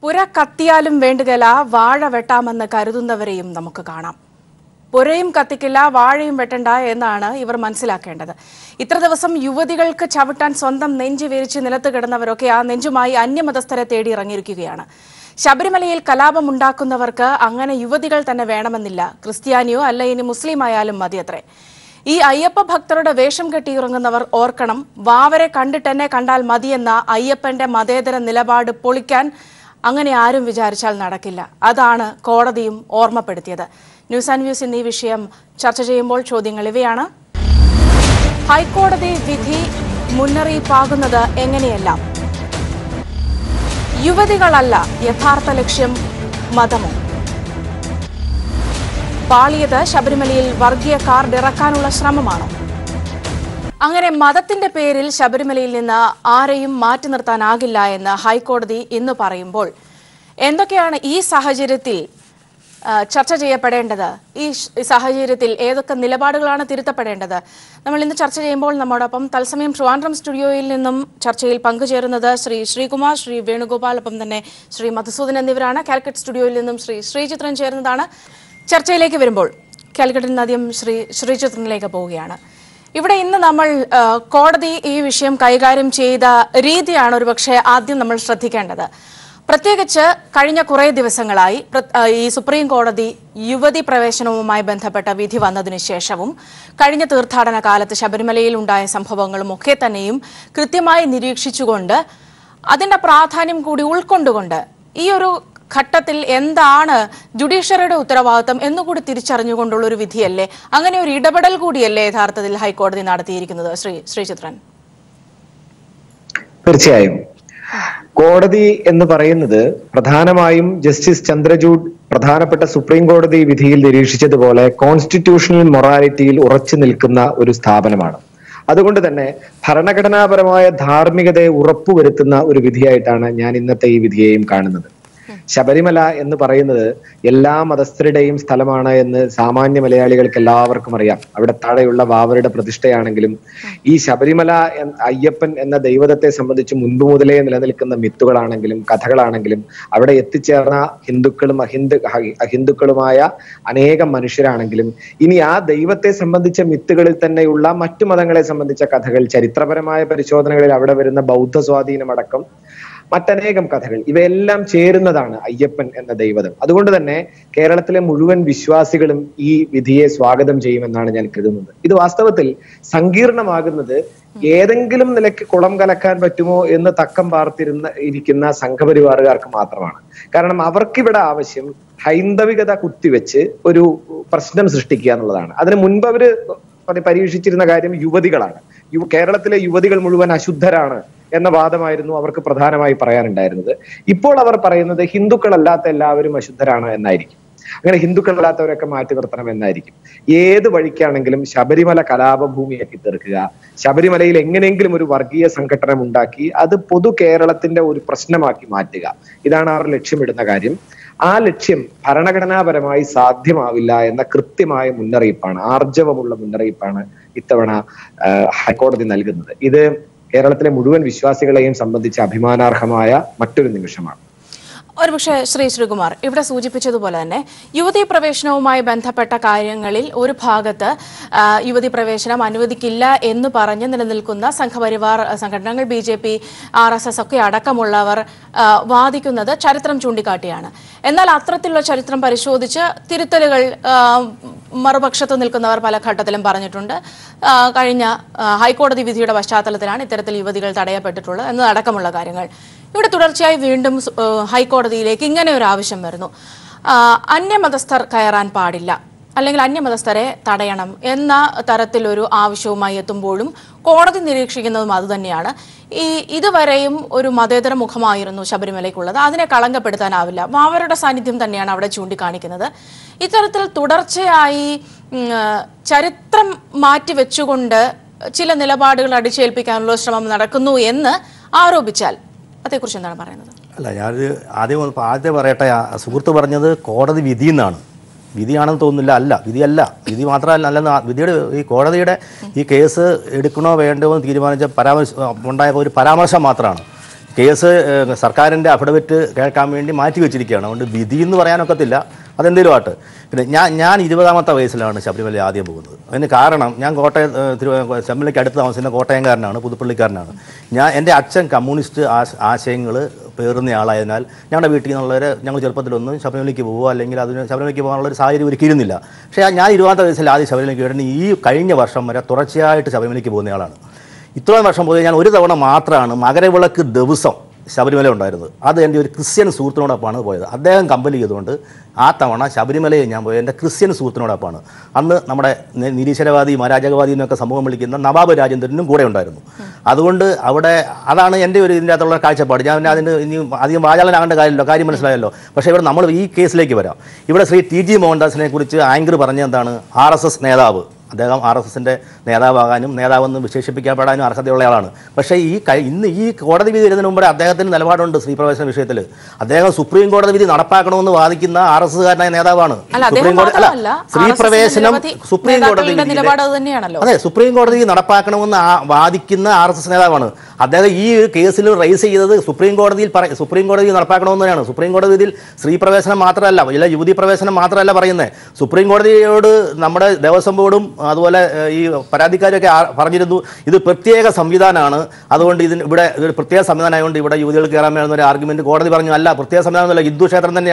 പുര കത്തിയാലും വേണ്ടുകല വാഴ വെട്ടാമെന്ന് കരുതുന്നവരെയും നമുക്ക് കാണാം. പുരയും കത്തിക്കില്ല, വാഴയും വെട്ടണ്ട എന്നാണ് ഇവർ മനസ്സിലാക്കേണ്ടത്. ഇത്ര ദിവസം യുവതികൾക്ക് ചവിട്ടാൻ സ്വന്തം നെഞ്ചു വിരിച്ച് നിലത്ത് കിടന്നവരൊക്കെ ആ നെഞ്ചുമായി അന്യമതസ്ഥരെ തേടി ഇറങ്ങിയിരിക്കുകയാണ്. ശബരിമലയിൽ കലാപമുണ്ടാക്കുന്നവർക്ക് അങ്ങനെ യുവതികൾ തന്നെ വേണമെന്നില്ല. ക്രിസ്ത്യാനിയോ അല്ല ഇനി മുസ്ലിം ആയാലും മതിയത്രേ. ഈ അയ്യപ്പ ഭക്തരുടെ വേഷം കെട്ടിയിറങ്ങുന്നവർ ഓർക്കണം, വാവരെ കണ്ടിട്ടെന്നെ കണ്ടാൽ മതിയെന്ന അയ്യപ്പന്റെ മതേതര നിലപാട് പൊളിക്കാൻ അങ്ങനെ ആരും വിചാരിച്ചാൽ നടക്കില്ല. അതാണ് കോടതിയും ഓർമ്മപ്പെടുത്തിയത്. ന്യൂസ് ആൻഡ് വ്യൂസ് ഇന്ന് ഈ വിഷയം ചർച്ച ചെയ്യുമ്പോൾ ചോദ്യങ്ങൾ ഇവയാണ്. ഹൈക്കോടതി വിധി മുന്നറിയിപ്പാകുന്നത് എങ്ങനെയെല്ലാം? യുവതികളല്ല യഥാർത്ഥ ലക്ഷ്യം, മതമോ? പാളിയത് ശബരിമലയിൽ വർഗീയ കാർഡ് ഇറക്കാനുള്ള ശ്രമമാണോ? അങ്ങനെ മതത്തിന്റെ പേരിൽ ശബരിമലയിൽ നിന്ന് ആരെയും മാറ്റി നിർത്താനാകില്ല എന്ന് ഹൈക്കോടതി ഇന്ന് പറയുമ്പോൾ എന്തൊക്കെയാണ് ഈ സാഹചര്യത്തിൽ ചർച്ച ചെയ്യപ്പെടേണ്ടത്? ഈ സാഹചര്യത്തിൽ ഏതൊക്കെ നിലപാടുകളാണ് തിരുത്തപ്പെടേണ്ടത്? നമ്മൾ ഇന്ന് ചർച്ച ചെയ്യുമ്പോൾ നമ്മോടൊപ്പം തത്സമയം ട്രിവാൻഡ്രം സ്റ്റുഡിയോയിൽ നിന്നും ചർച്ചയിൽ പങ്കുചേരുന്നത് ശ്രീ ശ്രീകുമാർ, ശ്രീ വേണുഗോപാൽ, ഒപ്പം തന്നെ ശ്രീ മധുസൂദൻ എന്നിവരാണ്. കാലിക്കറ്റ് സ്റ്റുഡിയോയിൽ നിന്നും ശ്രീ ശ്രീചിത്രൻ ചേരുന്നതാണ്. ചർച്ചയിലേക്ക് വരുമ്പോൾ കാലിക്കറ്റിൽ നിന്ന് ആദ്യം ശ്രീ ശ്രീചിത്രനിലേക്ക് പോവുകയാണ്. ഇവിടെ ഇന്ന് നമ്മൾ കോടതി ഈ വിഷയം കൈകാര്യം ചെയ്ത രീതിയാണ് ഒരുപക്ഷെ ആദ്യം നമ്മൾ ശ്രദ്ധിക്കേണ്ടത്. പ്രത്യേകിച്ച് കഴിഞ്ഞ കുറേ ദിവസങ്ങളായി ഈ സുപ്രീം കോടതി യുവതി പ്രവേശനവുമായി ബന്ധപ്പെട്ട വിധി വന്നതിനു ശേഷവും കഴിഞ്ഞ തീർത്ഥാടന കാലത്ത് ശബരിമലയിൽ ഉണ്ടായ സംഭവങ്ങളും ഒക്കെ തന്നെയും കൃത്യമായി നിരീക്ഷിച്ചുകൊണ്ട് അതിന്റെ പ്രാധാന്യം കൂടി ഉൾക്കൊണ്ടുകൊണ്ട് ഈ ഒരു ഘട്ടത്തിൽ എന്താണ് ജുഡീഷ്യറിയുടെ ഉത്തരവാദിത്തം എന്നുകൂടി തിരിച്ചറിഞ്ഞുകൊണ്ടുള്ള ഒരു വിധിയല്ലേ? അങ്ങനെ ഒരു ഇടപെടൽ കൂടിയല്ലേ യഥാർത്ഥത്തിൽ ഹൈക്കോടതി നടത്തിയിരിക്കുന്നത്? ശ്രീചിത്രൻ. തീർച്ചയായും കോടതി എന്ന് പറയുന്നത് പ്രധാനമായും ജസ്റ്റിസ് ചന്ദ്രചൂഡ് പ്രധാനപ്പെട്ട സുപ്രീം കോടതി വിധിയിൽ നിരീക്ഷിച്ചതുപോലെ കോൺസ്റ്റിറ്റ്യൂഷണൽ മൊറാലിറ്റിയിൽ ഉറച്ചു നിൽക്കുന്ന ഒരു സ്ഥാപനമാണ്. അതുകൊണ്ട് തന്നെ ഭരണഘടനാപരമായ ധാർമ്മികതയെ ഉറപ്പുവരുത്തുന്ന ഒരു വിധിയായിട്ടാണ് ഞാൻ ഇന്നത്തെ ഈ വിധിയെയും കാണുന്നത്. ശബരിമല എന്ന് പറയുന്നത് എല്ലാ മതസ്ഥരുടെയും സ്ഥലമാണ് എന്ന് സാമാന്യ മലയാളികൾക്ക് എല്ലാവർക്കും അറിയാം. അവിടെ താഴെയുള്ള വാവരുടെ പ്രതിഷ്ഠയാണെങ്കിലും ഈ ശബരിമല അയ്യപ്പൻ എന്ന ദൈവത്തെ സംബന്ധിച്ച് മുൻപ് മുതലേ നിലനിൽക്കുന്ന മിത്തുകളാണെങ്കിലും കഥകളാണെങ്കിലും അവിടെ എത്തിച്ചേർന്ന ഹിന്ദുക്കളും അഹിന്ദുക്കളുമായ അനേകം മനുഷ്യരാണെങ്കിലും ഇനി ആ ദൈവത്തെ സംബന്ധിച്ച മിത്തുകളിൽ തന്നെയുള്ള മറ്റു മതങ്ങളെ സംബന്ധിച്ച കഥകൾ, ചരിത്രപരമായ പരിശോധനകളിൽ അവിടെ വരുന്ന ബൗദ്ധ സ്വാധീനമടക്കം മറ്റനേകം കഥകൾ, ഇവയെല്ലാം ചേരുന്നതാണ് അയ്യപ്പൻ എന്ന ദൈവം. അതുകൊണ്ട് തന്നെ കേരളത്തിലെ മുഴുവൻ വിശ്വാസികളും ഈ വിധിയെ സ്വാഗതം ചെയ്യുമെന്നാണ് ഞാൻ കരുതുന്നത്. ഇത് വാസ്തവത്തിൽ സങ്കീർണമാകുന്നത് ഏതെങ്കിലും നിലയ്ക്ക് കുളം കലക്കാൻ പറ്റുമോ എന്ന് തക്കം ഇരിക്കുന്ന സംഘപരിവാറുകാർക്ക് മാത്രമാണ്. കാരണം അവർക്കിവിടെ ആവശ്യം ഹൈന്ദവികത കുത്തിവെച്ച് ഒരു പ്രശ്നം സൃഷ്ടിക്കുക എന്നുള്ളതാണ്. അതിന് മുൻപ് അവര് പരീക്ഷിച്ചിരുന്ന കാര്യം യുവതികളാണ്. കേരളത്തിലെ യുവതികൾ മുഴുവൻ അശുദ്ധരാണ് എന്ന വാദമായിരുന്നു അവർക്ക് പ്രധാനമായി പറയാനുണ്ടായിരുന്നത്. ഇപ്പോൾ അവർ പറയുന്നത് ഹിന്ദുക്കളല്ലാത്ത എല്ലാവരും അശുദ്ധരാണ് എന്നായിരിക്കും. അങ്ങനെ ഹിന്ദുക്കളല്ലാത്തവരൊക്കെ മാറ്റി നിർത്തണം എന്നായിരിക്കും. ഏത് വഴിക്കാണെങ്കിലും ശബരിമല കലാപഭൂമിയാക്കി തീർക്കുക, ശബരിമലയിൽ എങ്ങനെയെങ്കിലും ഒരു വർഗീയ സംഘടന ഉണ്ടാക്കി അത് പൊതു കേരളത്തിന്റെ ഒരു പ്രശ്നമാക്കി മാറ്റുക, ഇതാണ് അവർ ലക്ഷ്യമിടുന്ന കാര്യം. ആ ലക്ഷ്യം ഭരണഘടനാപരമായി സാധ്യമാവില്ല എന്ന കൃത്യമായ മുന്നറിയിപ്പാണ്, ആർജവമുള്ള മുന്നറിയിപ്പാണ് ഇത്തവണ ഹൈക്കോടതി നൽകുന്നത്. ഇത് കേരളത്തിലെ മുഴുവൻ വിശ്വാസികളെയും സംബന്ധിച്ച് അഭിമാനാർഹമായ മറ്റൊരു നിമിഷമാണ്. ഒരുപക്ഷെ ശ്രീ ശ്രീകുമാർ ഇവിടെ സൂചിപ്പിച്ചതുപോലെ തന്നെ യുവതീ പ്രവേശനവുമായി ബന്ധപ്പെട്ട കാര്യങ്ങളിൽ ഒരു ഭാഗത്ത് യുവതീ പ്രവേശനം അനുവദിക്കില്ല എന്ന് പറഞ്ഞ് നിലനിൽക്കുന്ന സംഘപരിവാർ സംഘടനകൾ, BJP, RSS ഒക്കെ അടക്കമുള്ളവർ വാദിക്കുന്നത് ചരിത്രം ചൂണ്ടിക്കാട്ടിയാണ്. എന്നാൽ അത്തരത്തിലുള്ള ചരിത്രം പരിശോധിച്ച് തിരുത്തലുകൾ മറുപക്ഷത്ത് നിൽക്കുന്നവർ പല ഘട്ടത്തിലും പറഞ്ഞിട്ടുണ്ട്. കഴിഞ്ഞ ഹൈക്കോടതി വിധിയുടെ പശ്ചാത്തലത്തിലാണ് ഇത്തരത്തിൽ യുവതികൾ തടയപ്പെട്ടിട്ടുള്ളത് എന്നതടക്കമുള്ള കാര്യങ്ങൾ. ഇവിടെ തുടർച്ചയായി വീണ്ടും ഹൈക്കോടതിയിലേക്ക് ഇങ്ങനെ ഒരു ആവശ്യം വരുന്നു. അന്യമതസ്ഥർ കയറാൻ പാടില്ല, അല്ലെങ്കിൽ അന്യമതസ്ഥരെ തടയണം എന്ന തരത്തിലൊരു ആവശ്യവുമായി എത്തുമ്പോഴും കോടതി നിരീക്ഷിക്കുന്നതും അതുതന്നെയാണ്. ഇതുവരെയും ഒരു മതേതര മുഖമായിരുന്നു ശബരിമലയ്ക്കുള്ളത്, അതിനെ കളങ്കപ്പെടുത്താനാവില്ല. വാവരുടെ സാന്നിധ്യം തന്നെയാണ് അവിടെ ചൂണ്ടിക്കാണിക്കുന്നത്. ഇത്തരത്തിൽ തുടർച്ചയായി ചരിത്രം മാറ്റിവെച്ചുകൊണ്ട് ചില നിലപാടുകൾ അടിച്ചേൽപ്പിക്കാനുള്ള ശ്രമം നടക്കുന്നു എന്ന് ആരോപിച്ചാൽ അതേക്കുറിച്ച് എന്താണ് പറയുന്നത്? അല്ല, ഞാനൊരു ആദ്യം പറയട്ടെ. സുഹൃത്ത് പറഞ്ഞത് കോടതി വിധി എന്നാണ്. വിധിയാണെന്ന് തോന്നുന്നില്ല. അല്ല, വിധിയല്ല. വിധി മാത്രമല്ല, അല്ലെന്ന് വിധിയുടെ ഈ കോടതിയുടെ ഈ കേസ് എടുക്കണോ വേണ്ടോ എന്ന് തീരുമാനിച്ച ഉണ്ടായ ഒരു പരാമർശം മാത്രമാണ്. കേസ് സർക്കാരിൻ്റെ അഫിഡവിറ്റ് കേൾക്കാൻ വേണ്ടി മാറ്റി വെച്ചിരിക്കുകയാണ്. അതുകൊണ്ട് വിധി എന്ന് പറയാനൊക്കത്തില്ല, അതെന്തേലും ആട്ട്. പിന്നെ ഞാൻ 20ാമത്തെ വയസ്സിലാണ് ശബരിമല ആദ്യം പോകുന്നത്. അതിന് കാരണം ഞാൻ ശബരിമലയ്ക്ക് അടുത്ത് താമസിക്കുന്ന കോട്ടയംകാരനാണ്, പുതുപ്പള്ളിക്കാരനാണ്. എൻ്റെ അച്ഛൻ കമ്മ്യൂണിസ്റ്റ് ആശയങ്ങൾ പേറുന്ന ആളായതിനാൽ ഞങ്ങളുടെ വീട്ടിൽ നിന്നുള്ളവർ ഞങ്ങൾ ചെറുപ്പത്തിലൊന്നും ശബരിമലയ്ക്ക് പോകുക അല്ലെങ്കിൽ ശബരിമലയ്ക്ക് പോകാനുള്ളൊരു സാഹചര്യം ഒരുക്കിയിരുന്നില്ല. പക്ഷേ ഞാൻ 20ാമത്തെ വയസ്സിൽ ആദ്യം ശബരിമലയ്ക്ക് വരുന്ന ഈ കഴിഞ്ഞ വർഷം വരെ തുടർച്ചയായിട്ട് ശബരിമലയ്ക്ക് പോകുന്നയാളാണ്. ഇത്രയും വർഷം പോയി ഞാൻ ഒരു തവണ മാത്രമാണ് മകരവിളക്ക് ദിവസം ശബരിമല ഉണ്ടായിരുന്നത്. അത് എൻ്റെ ഒരു ക്രിസ്ത്യൻ സുഹൃത്തിനോടൊപ്പമാണ് പോയത്. അദ്ദേഹം കമ്പനി ചെയ്തുകൊണ്ട് ആ തവണ ശബരിമലയിൽ ഞാൻ പോയത് എൻ്റെ ക്രിസ്ത്യൻ സുഹൃത്തിനോടൊപ്പമാണ്. അന്ന് നമ്മുടെ നിരീശ്വരവാദിയും അരാജകവാദിയും എന്നൊക്കെ സമൂഹം വിളിക്കുന്ന നവാബ് രാജേന്ദ്രനും കൂടെ ഉണ്ടായിരുന്നു. അതുകൊണ്ട് അവിടെ അതാണ് എൻ്റെ ഒരു ഇതിൻ്റെ അകത്തുള്ള കാഴ്ചപ്പാട്. ഞാൻ അതിന് ഇനി അധികം വാചാലനാകേണ്ട കാര്യമല്ലോ, കാര്യം മനസ്സിലായല്ലോ. പക്ഷേ ഇവിടെ നമ്മൾ ഈ കേസിലേക്ക് വരാം. ഇവിടെ ശ്രീ ടി ജി മോഹൻദാസിനെ കുറിച്ച് ആങ്കർ പറഞ്ഞ എന്താണ്, RSS നേതാവ്, അദ്ദേഹം RSSൻ്റെ നേതാവാകാനും നേതാവെന്ന് വിശേഷിപ്പിക്കപ്പെടാനും അർഹതയുള്ള ആളാണ്. പക്ഷേ ഇന്ന് ഈ കോടതി വിധി വരുന്നതിന് മുമ്പേ അദ്ദേഹത്തിന് നിലപാടുണ്ട് സ്ത്രീപ്രവേശന വിഷയത്തിൽ. അദ്ദേഹം സുപ്രീം കോടതി വിധി നടപ്പാക്കണമെന്ന് വാദിക്കുന്ന RSSകാരനായ നേതാവാണ്. സുപ്രീം കോടതി സ്ത്രീപ്രവേശനം സുപ്രീം കോടതി അതെ സുപ്രീം കോടതി നടപ്പാക്കണമെന്ന് വാദിക്കുന്ന RSS നേതാവാണ്. അദ്ദേഹം ഈ കേസിൽ റൈസ് ചെയ്തത് സുപ്രീം കോടതി നടപ്പാക്കണമെന്ന് തന്നെയാണ്. സുപ്രീം കോടതി വിധിയിൽ സ്ത്രീപ്രവേശനം മാത്രമല്ല, ഇല്ല യുവതി പ്രവേശനം മാത്രമല്ല പറയുന്നത്. സുപ്രീം കോടതിയോട് നമ്മുടെ ദേവസ്വം ബോർഡും അതുപോലെ ഈ പരാതിക്കാരൊക്കെ പറഞ്ഞിരുന്നു, ഇത് പ്രത്യേക സംവിധാനമാണ്, അതുകൊണ്ട് ഇവിടെ ഒരു പ്രത്യേക സംവിധാനമായതുകൊണ്ട് ഇവിടെ യുവതികൾ കയറാൻ വേണമെന്ന ഒരു ആർഗ്യുമെന്റ് കോടതി പറഞ്ഞു. അല്ല, പ്രത്യേക സംവിധാനം എന്നല്ല, ഹിന്ദു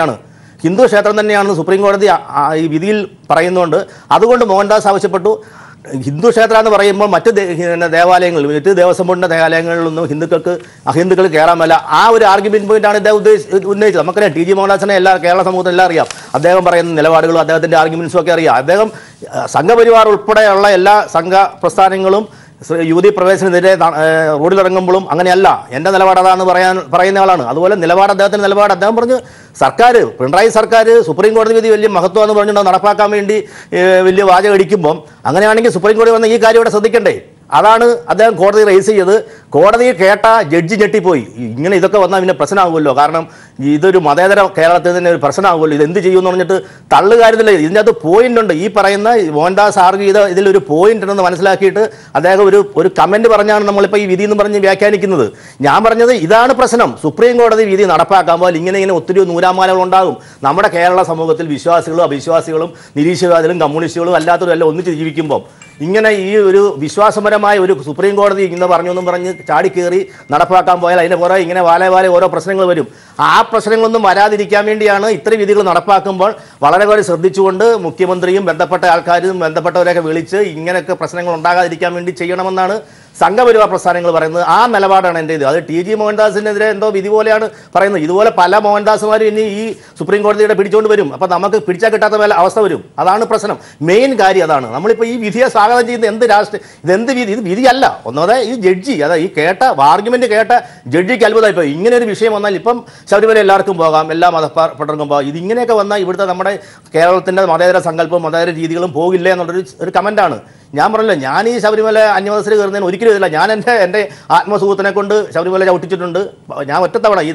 ക്ഷേത്രം തന്നെയാണെന്ന് സുപ്രീം കോടതി ഈ വിധിയിൽ പറയുന്നുണ്ട്. അതുകൊണ്ട് മോഹൻദാസ് ആവശ്യപ്പെട്ടു, ഹിന്ദു ക്ഷേത്രം എന്ന് പറയുമ്പോൾ മറ്റ് ദേവാലയങ്ങളിൽ, മറ്റ് ദേവസ്വം ബോർഡിൻ്റെ ദേവാലയങ്ങളിലൊന്നും അഹിന്ദുക്കൾ കയറാൻ പറ്റില്ല. ആ ഒരു ആർഗ്യുമെന്റ് പോയിന്റാണ് ഇദ്ദേഹം ഉന്നയിച്ചത്. നമുക്കറിയാം ടി ജി മോഹൻദാസിനെ കേരള സമൂഹത്തിന് എല്ലാം അറിയാം. അദ്ദേഹം പറയുന്ന നിലപാടുകളും അദ്ദേഹത്തിൻ്റെ ആർഗ്യുമെന്റ്സും ഒക്കെ അറിയാം. അദ്ദേഹം സംഘപരിവാർ ഉൾപ്പെടെയുള്ള എല്ലാ സംഘ പ്രസ്ഥാനങ്ങളും യുവതി പ്രവേശനത്തിനെതിരെ റോഡിലിറങ്ങുമ്പോഴും അങ്ങനെയല്ല, എൻ്റെ നിലപാട് അതാണെന്ന് പറയുന്ന ആളാണ്. അതുപോലെ അദ്ദേഹത്തിൻ്റെ നിലപാട് അദ്ദേഹം പറഞ്ഞു, പിണറായി സർക്കാർ സുപ്രീം കോടതി വിധി വലിയ മഹത്വമെന്ന് പറഞ്ഞിട്ട് നടപ്പാക്കാൻ വേണ്ടി വലിയ വാചകം അടിക്കുമ്പം അങ്ങനെയാണെങ്കിൽ സുപ്രീം കോടതി വന്ന ഈ കാര്യം ഇവിടെ ശ്രദ്ധിക്കണ്ടേ? അതാണ് അദ്ദേഹം കോടതി റൈസ് ചെയ്തത്. കോടതി കേട്ട ജഡ്ജി ഞെട്ടിപ്പോയി. ഇങ്ങനെ ഇതൊക്കെ വന്നാൽ പിന്നെ പ്രശ്നമാകുമല്ലോ, കാരണം ഇതൊരു മതേതര കേരളത്തിൽ തന്നെ ഒരു പ്രശ്നമാകുമല്ലോ, ഇതെന്ത് ചെയ്യുമെന്ന് പറഞ്ഞിട്ട് തള്ളുകാര്യത്തില്ല. ഇതിൻ്റെ അകത്ത് പോയിന്റ് ഉണ്ട്. ഈ പറയുന്ന മോഹൻദാസ് ആർഗ്യൂ ചെയ്ത ഇതിലൊരു പോയിന്റ് ഉണ്ടെന്ന് മനസ്സിലാക്കിയിട്ട് അദ്ദേഹം ഒരു കമന്റ് പറഞ്ഞാണ് നമ്മളിപ്പോൾ ഈ വിധി എന്ന് പറഞ്ഞ് വ്യാഖ്യാനിക്കുന്നത്. ഞാൻ പറഞ്ഞത് ഇതാണ് പ്രശ്നം. സുപ്രീം കോടതി വിധി നടപ്പാക്കുമ്പോൾ ഇങ്ങനെ ഒത്തിരി നൂലാമാലകൾ ഉണ്ടാകും. നമ്മുടെ കേരള സമൂഹത്തിൽ വിശ്വാസികളും അവിശ്വാസികളും നിരീശ്വരവാദികളും കമ്മ്യൂണിസ്റ്റുകളും അല്ലാത്തവരും എല്ലാം ഒന്നിച്ച് ജീവിക്കുമ്പോൾ ഇങ്ങനെ ഈ ഒരു വിശ്വാസപരമായ ഒരു സുപ്രീം കോടതി ഇങ്ങനെ പറഞ്ഞൊന്നും പറഞ്ഞ് ചാടിക്കേറി നടപ്പാക്കാൻ പോയാൽ അതിൻ്റെ പുറകെ ഇങ്ങനെ വാലെ ഓരോ പ്രശ്നങ്ങൾ വരും. ആ പ്രശ്നങ്ങളൊന്നും വരാതിരിക്കാൻ വേണ്ടിയാണ് ഇത്തരം വിധികൾ നടപ്പാക്കുമ്പോൾ വളരെ ശ്രദ്ധിച്ചുകൊണ്ട് മുഖ്യമന്ത്രിയും ബന്ധപ്പെട്ട ആൾക്കാരും ബന്ധപ്പെട്ടവരെയൊക്കെ വിളിച്ച് ഇങ്ങനെയൊക്കെ പ്രശ്നങ്ങൾ ഉണ്ടാകാതിരിക്കാൻ വേണ്ടി ചെയ്യണമെന്നാണ് സംഘപരിവാർ പ്രസ്ഥാനങ്ങൾ പറയുന്നത്. ആ നിലപാടാണ് എൻ്റെ ഇത്. അത് ടി ജി മോഹൻദാസിനെതിരെ എന്തോ വിധി പോലെയാണ് പറയുന്നത്. ഇതുപോലെ പല മോഹൻദാസുമാരും ഇനി ഈ സുപ്രീം കോടതിയുടെ പിടിച്ചുകൊണ്ട് വരും. അപ്പോൾ നമുക്ക് പിടിച്ചാൽ കിട്ടാത്ത അവസ്ഥ വരും. അതാണ് പ്രശ്നം. മെയിൻ കാര്യം അതാണ്. നമ്മളിപ്പോൾ ഈ വിധിയെ സ്വാഗതം ചെയ്യുന്ന ഇതെന്ത് വിധി? ഇത് വിധിയല്ല. ഒന്നാമത് ഈ ജഡ്ജി, അതായത് ഈ ആർഗ്യുമെന്റ് കേട്ട ജഡ്ജിക്ക് അത്ഭുതമായിപ്പോൾ. ഇങ്ങനെ ഒരു വിഷയം വന്നാൽ ഇപ്പം ശബരിമല എല്ലാവർക്കും പോകാം, എല്ലാ മതപ്പെട്ടവർക്കും പോകാം. ഇതിങ്ങനെയൊക്കെ വന്നാൽ ഇവിടുത്തെ നമ്മുടെ കേരളത്തിൻ്റെ മതേതര സങ്കല്പവും മതേതര രീതികളും പോകില്ല എന്നുള്ളൊരു കമൻറ്റാണ്. ഞാൻ പറഞ്ഞല്ലോ, ഞാൻ ഈ ശബരിമല അന്വേഷണത്തിൽ കയറുന്നതിന് ഒരിക്കലും ഇതില്ല. ഞാൻ എൻ്റെ ആത്മസുഹൃത്തിനെ കൊണ്ട് ശബരിമല ചവിട്ടിച്ചിട്ടുണ്ട്. ഞാൻ ഒറ്റത്തവണ ഈ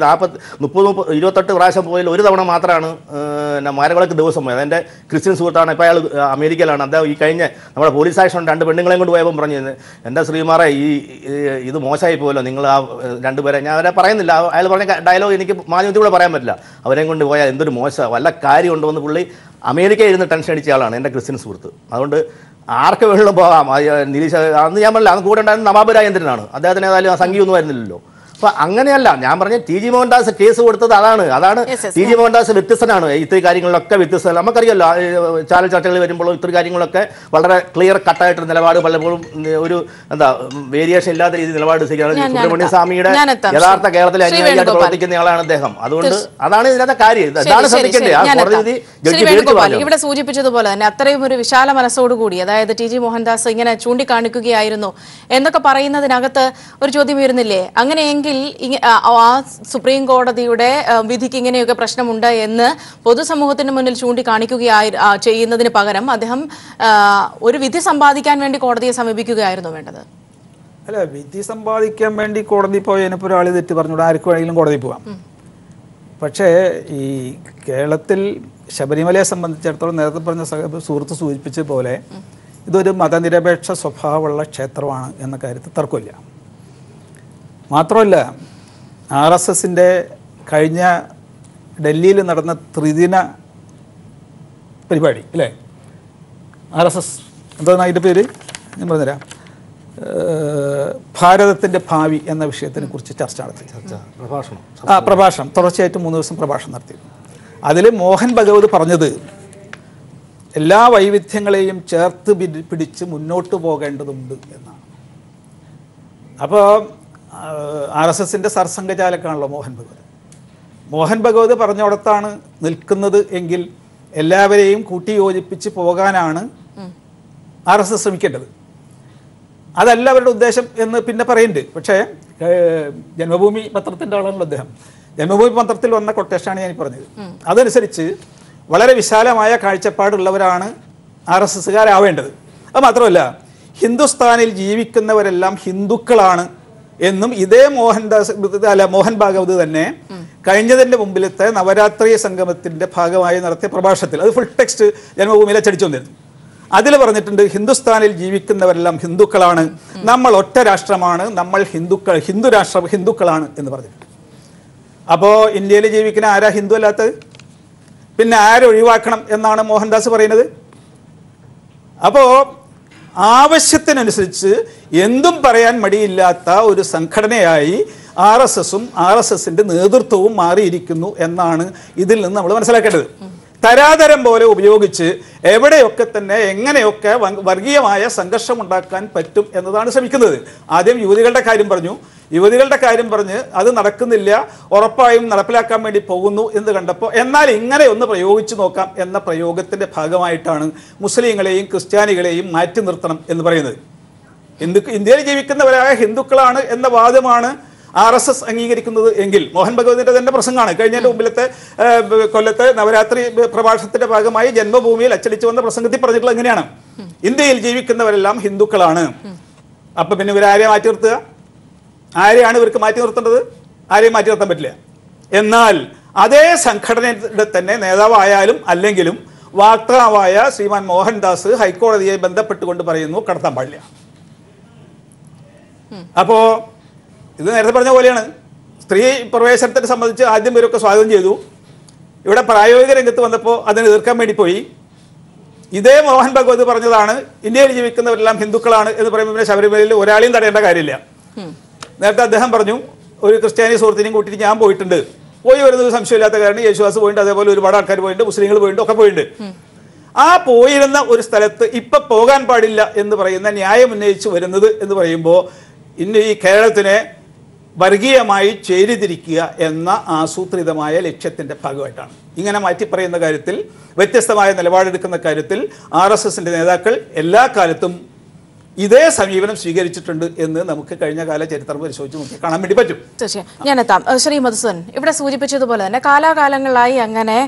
28 പ്രാവശ്യം പോയാൽ ഒരു തവണ മാത്രമാണ് മകരവിളക്ക് ദിവസം പോയത്. എൻ്റെ ക്രിസ്ത്യൻ സുഹൃത്താണ്. ഇപ്പോൾ അയാൾ അമേരിക്കയിലാണ്. അദ്ദേഹം ഈ കഴിഞ്ഞ നമ്മുടെ പോലീസ് ആക്ഷൻ 2 പെണ്ണുങ്ങളെയും കൊണ്ട് പോയപ്പോൾ പറഞ്ഞു, എൻ്റെ ശ്രീമാറെ ഇത് മോശമായി പോയല്ലോ, നിങ്ങൾ ആ 2 പേരെ, ഞാൻ അവരെ പറയുന്നില്ല, അയാൾ പറഞ്ഞ ഡയലോഗ് എനിക്ക് മാധ്യമത്തിലൂടെ പറയാൻ പറ്റില്ല. അവരെയും കൊണ്ട് പോയാൽ എന്തൊരു മോശം, വല്ല കാര്യം ഉണ്ടോയെന്ന് പുള്ളി അമേരിക്കയിൽ ഇരുന്ന് ടെൻഷൻ അടിച്ച ആളാണ് എൻ്റെ ക്രിസ്ത്യൻ സുഹൃത്ത്. അതുകൊണ്ട് ആർക്ക് വേണമെങ്കിലും പോകാം. അന്ന് ഞാൻ പറഞ്ഞില്ല, അന്ന് കൂടെ ഉണ്ടായിരുന്ന നവാബ് രാജേന്ദ്രനാണ്. അദ്ദേഹത്തിന് ഏതായാലും ആ സംഗീതമൊന്നും വരുന്നില്ലല്ലോ. അപ്പൊ അങ്ങനെയല്ല. ഞാൻ പറഞ്ഞ ടി ജി മോഹൻദാസ് കേസ് കൊടുത്തത് അതാണ് ടി ജി മോഹൻദാസ് വ്യത്യസ്തനാണ്. ഇത്രയും കാര്യങ്ങളിലൊക്കെ വ്യത്യസ്ത. നമുക്കറിയാമല്ലോ, ചാനൽ ചർച്ചകൾ വരുമ്പോഴും ഇത്തരം കാര്യങ്ങളൊക്കെ വളരെ ക്ലിയർ കട്ടായിട്ടൊരു നിലപാട്, പലപ്പോഴും ഒരു വേരിയേഷൻ ഇല്ലാത്ത രീതിയിൽ നിലപാട് സ്വീകരിക്കുകയാണ്. സുബ്രഹ്മണ്യ സ്വാമിയുടെ യഥാർത്ഥ കേരളത്തിലെ അനുയായിയായിട്ട് പ്രവർത്തിക്കുന്ന ആളാണ് അദ്ദേഹം. അതുകൊണ്ട് അതാണ് ഇതിനകത്തെ കാര്യം. ഇതാണ് ശ്രദ്ധിക്കേണ്ടത്. ആ കോടതി വിധി ഇവിടെ സൂചിപ്പിച്ചതുപോലെ തന്നെ അത്രയും ഒരു വിശാല മനസ്സോടുകൂടി, അതായത് ടി ജി മോഹൻദാസ് ഇങ്ങനെ ചൂണ്ടിക്കാണിക്കുകയായിരുന്നു എന്നൊക്കെ പറയുന്നതിനകത്ത് ഒരു ചോദ്യം വരുന്നില്ലേ? അങ്ങനെയെങ്കിൽ ആ സുപ്രീം കോടതിയുടെ വിധിക്ക് ഇങ്ങനെയൊക്കെ പ്രശ്നമുണ്ട് എന്ന് പൊതുസമൂഹത്തിന് മുന്നിൽ ചൂണ്ടിക്കാണിക്കുകയായി ചെയ്യുന്നതിന് പകരം അദ്ദേഹം ഒരു വിധി സമ്പാദിക്കാൻ വേണ്ടി കോടതിയെ സമീപിക്കുകയായിരുന്നു വേണ്ടത്. അല്ല, വിധി സമ്പാദിക്കാൻ വേണ്ടി കോടതി പോയതിനിപ്പോൾ ഒരാൾ തെറ്റ് പറഞ്ഞുകൂടെ? ആർക്ക് വേണമെങ്കിലും കോടതി പോകാം. പക്ഷേ ഈ കേരളത്തിൽ ശബരിമലയെ സംബന്ധിച്ചിടത്തോളം നേരത്തെ പറഞ്ഞ സുഹൃത്ത് സൂചിപ്പിച്ച പോലെ ഇതൊരു മതനിരപേക്ഷ സ്വഭാവമുള്ള ക്ഷേത്രമാണ് എന്ന കാര്യത്തിൽ തർക്കമില്ല. മാത്രമല്ല, RSSന്റെ കഴിഞ്ഞ ഡൽഹിയിൽ നടന്ന ത്രിദിന പരിപാടി അല്ലേ? RSS എന്താണ് അതിൻ്റെ പേര്? ഞാൻ പറഞ്ഞുതരാം. ഭാരതത്തിൻ്റെ ഭാവി എന്ന വിഷയത്തിനെ കുറിച്ച് ചർച്ച നടത്തി. പ്രഭാഷണം തുടർച്ചയായിട്ട് 3 ദിവസം പ്രഭാഷണം നടത്തി. അതിൽ മോഹൻ ഭഗവത് പറഞ്ഞത് എല്ലാ വൈവിധ്യങ്ങളെയും ചേർത്ത് പിടിച്ച് മുന്നോട്ട് പോകേണ്ടതുണ്ട് എന്നാണ്. അപ്പോൾ RSSന്റെ സർസംഘചാലക്കാണല്ലോ മോഹൻ ഭഗവത്. മോഹൻ ഭഗവത് പറഞ്ഞിടത്താണ് നിൽക്കുന്നത് എങ്കിൽ എല്ലാവരെയും കൂട്ടിയോജിപ്പിച്ച് പോകാനാണ് RSS ശ്രമിക്കേണ്ടത്. അതല്ല അവരുടെ ഉദ്ദേശം എന്ന് പിന്നെ പറയുന്നുണ്ട്. പക്ഷേ ജന്മഭൂമി പത്രത്തിൻ്റെ ആളാണല്ലോ അദ്ദേഹം. ജന്മഭൂമി പത്രത്തിൽ വന്ന കൊട്ടേഷനാണ് ഞാൻ പറഞ്ഞത്. അതനുസരിച്ച് വളരെ വിശാലമായ കാഴ്ചപ്പാടുള്ളവരാണ് RSSകാരാവേണ്ടത്. അത് മാത്രമല്ല, ഹിന്ദുസ്ഥാനിൽ ജീവിക്കുന്നവരെല്ലാം ഹിന്ദുക്കളാണ് എന്നും ഇതേ മോഹൻ ഭാഗവത് തന്നെ കഴിഞ്ഞതിൻ്റെ മുമ്പിലത്തെ നവരാത്രി സംഗമത്തിൻ്റെ ഭാഗമായി നടത്തിയ പ്രഭാഷണത്തിൽ, അത് ഫുൾ ടെക്സ്റ്റ് ജന്മഭൂമിയിലെ ചടിച്ചു വന്നിരുന്നു. അതിൽ പറഞ്ഞിട്ടുണ്ട്, ഹിന്ദുസ്ഥാനിൽ ജീവിക്കുന്നവരെല്ലാം ഹിന്ദുക്കളാണ്, നമ്മൾ ഒറ്റ രാഷ്ട്രമാണ്, നമ്മൾ ഹിന്ദുക്കളാണ് എന്ന് പറഞ്ഞിട്ടുണ്ട്. അപ്പോൾ ഇന്ത്യയിൽ ജീവിക്കുന്ന ആരാ ഹിന്ദു അല്ലാത്തത്? പിന്നെ ആരൊഴിവാക്കണം എന്നാണ് മോഹൻദാസ് പറയുന്നത്? അപ്പോൾ ആവശ്യത്തിനനുസരിച്ച് എന്തും പറയാൻ മടിയില്ലാത്ത ഒരു സംഘടനയായി RSSും RSSന്റെ നേതൃത്വവും മാറിയിരിക്കുന്നു എന്നാണ് ഇതിൽ നിന്ന് നമ്മൾ മനസ്സിലാക്കേണ്ടത്. തരാതരം പോലെ ഉപയോഗിച്ച് എവിടെയൊക്കെ തന്നെ എങ്ങനെയൊക്കെ വർഗീയമായ സംഘർഷം ഉണ്ടാക്കാൻ പറ്റും എന്നതാണ് ശ്രമിക്കുന്നത്. ആദ്യം യുവതികളുടെ കാര്യം പറഞ്ഞ് അത് നടക്കുന്നില്ല, ഉറപ്പായും നടപ്പിലാക്കാൻ വേണ്ടി പോകുന്നു എന്ന് കണ്ടപ്പോൾ എന്നാൽ ഇങ്ങനെ ഒന്ന് പ്രയോഗിച്ചു നോക്കാം എന്ന പ്രയോഗത്തിൻ്റെ ഭാഗമായിട്ടാണ് മുസ്ലിങ്ങളെയും ക്രിസ്ത്യാനികളെയും മാറ്റി നിർത്തണം എന്ന് പറയുന്നത്. ഇന്ത്യയിൽ ജീവിക്കുന്നവരായ ഹിന്ദുക്കളാണ് എന്ന വാദമാണ് RSS അംഗീകരിക്കുന്നത് എങ്കിൽ, മോഹൻ ഭഗവതിൻ്റെ തന്നെ പ്രസംഗമാണ് കഴിഞ്ഞതിൻ്റെ മുമ്പിലത്തെ കൊല്ലത്തെ നവരാത്രി പ്രഭാഷണത്തിന്റെ ഭാഗമായി ജന്മഭൂമിയിൽ അച്ചടിച്ചു വന്ന പ്രസംഗത്തിൽ പറഞ്ഞിട്ടുള്ളത് എങ്ങനെയാണ്? ഇന്ത്യയിൽ ജീവിക്കുന്നവരെല്ലാം ഹിന്ദുക്കളാണ്. അപ്പൊ പിന്നെ ഇവരാരെയും മാറ്റി നിർത്തുക? ആരെയാണ് ഇവർക്ക് മാറ്റി നിർത്തേണ്ടത്? ആരെയും മാറ്റി നിർത്താൻ പറ്റില്ല. എന്നാൽ അതേ സംഘടനയുടെ തന്നെ നേതാവായാലും അല്ലെങ്കിലും വാക്താവായ ശ്രീമാൻ മോഹൻദാസ് ഹൈക്കോടതിയെ ബന്ധപ്പെട്ടുകൊണ്ട് പറയുന്നു കടത്താൻ പാടില്ല. അപ്പോ ഇത് നേരത്തെ പറഞ്ഞ പോലെയാണ്. സ്ത്രീ പ്രവേശനത്തെ സംബന്ധിച്ച് ആദ്യം ഇവരൊക്കെ സ്വാഗതം ചെയ്തു. ഇവിടെ പ്രായോഗിക രംഗത്ത് വന്നപ്പോൾ അതിനെ എതിർക്കാൻ വേണ്ടി പോയി. ഇതേ മോഹൻ ഭഗവത് പറഞ്ഞതാണ് ഇന്ത്യയിൽ ജീവിക്കുന്നവരെല്ലാം ഹിന്ദുക്കളാണ് എന്ന് പറയുമ്പോൾ പിന്നെ ശബരിമലയിൽ ഒരാളെയും തടയേണ്ട കാര്യമില്ല. നേരത്തെ അദ്ദേഹം പറഞ്ഞു, ഒരു ക്രിസ്ത്യാനി സുഹൃത്തിനെയും കൂട്ടിയിട്ട് ഞാൻ പോയിട്ടുണ്ട്. പോയി വരുന്നത് സംശയമില്ലാത്ത കാരണം യേശുദാസ് പോയിട്ടുണ്ട്, അതേപോലെ ഒരുപാട് ആൾക്കാർ പോയിട്ടുണ്ട്, മുസ്ലിങ്ങൾ പോയിട്ടുണ്ട്, ഒക്കെ പോയിട്ടുണ്ട്. ആ പോയിരുന്ന ഒരു സ്ഥലത്ത് ഇപ്പം പോകാൻ പാടില്ല എന്ന് പറയുന്ന ന്യായം ഉന്നയിച്ച് വരുന്നത് എന്ന് പറയുമ്പോൾ ഇന്ന് ഈ കേരളത്തിനെ വർഗീയമായി ചേരിതിരിക്കുക എന്ന ആസൂത്രിതമായ ലക്ഷ്യത്തിൻ്റെ ഭാഗമായിട്ടാണ്. ഇങ്ങനെ മാറ്റി പറയുന്ന കാര്യത്തിൽ, വ്യത്യസ്തമായ നിലപാടെടുക്കുന്ന കാര്യത്തിൽ RSSന്റെ നേതാക്കൾ എല്ലാ കാലത്തും ഇതേ സമീപനം സ്വീകരിച്ചിട്ടുണ്ട് എന്ന് നമുക്ക് കഴിഞ്ഞ കാല ചരിത്രം പരിശോധിച്ച് നോക്കി കാണാൻ വേണ്ടി പറ്റും. തീർച്ചയായും ഞാൻ എത്താം. ശ്രീ മധുസൂദൻ, ഇവിടെ സൂചിപ്പിച്ചതുപോലെ തന്നെ കാലാകാലങ്ങളായി അങ്ങനെ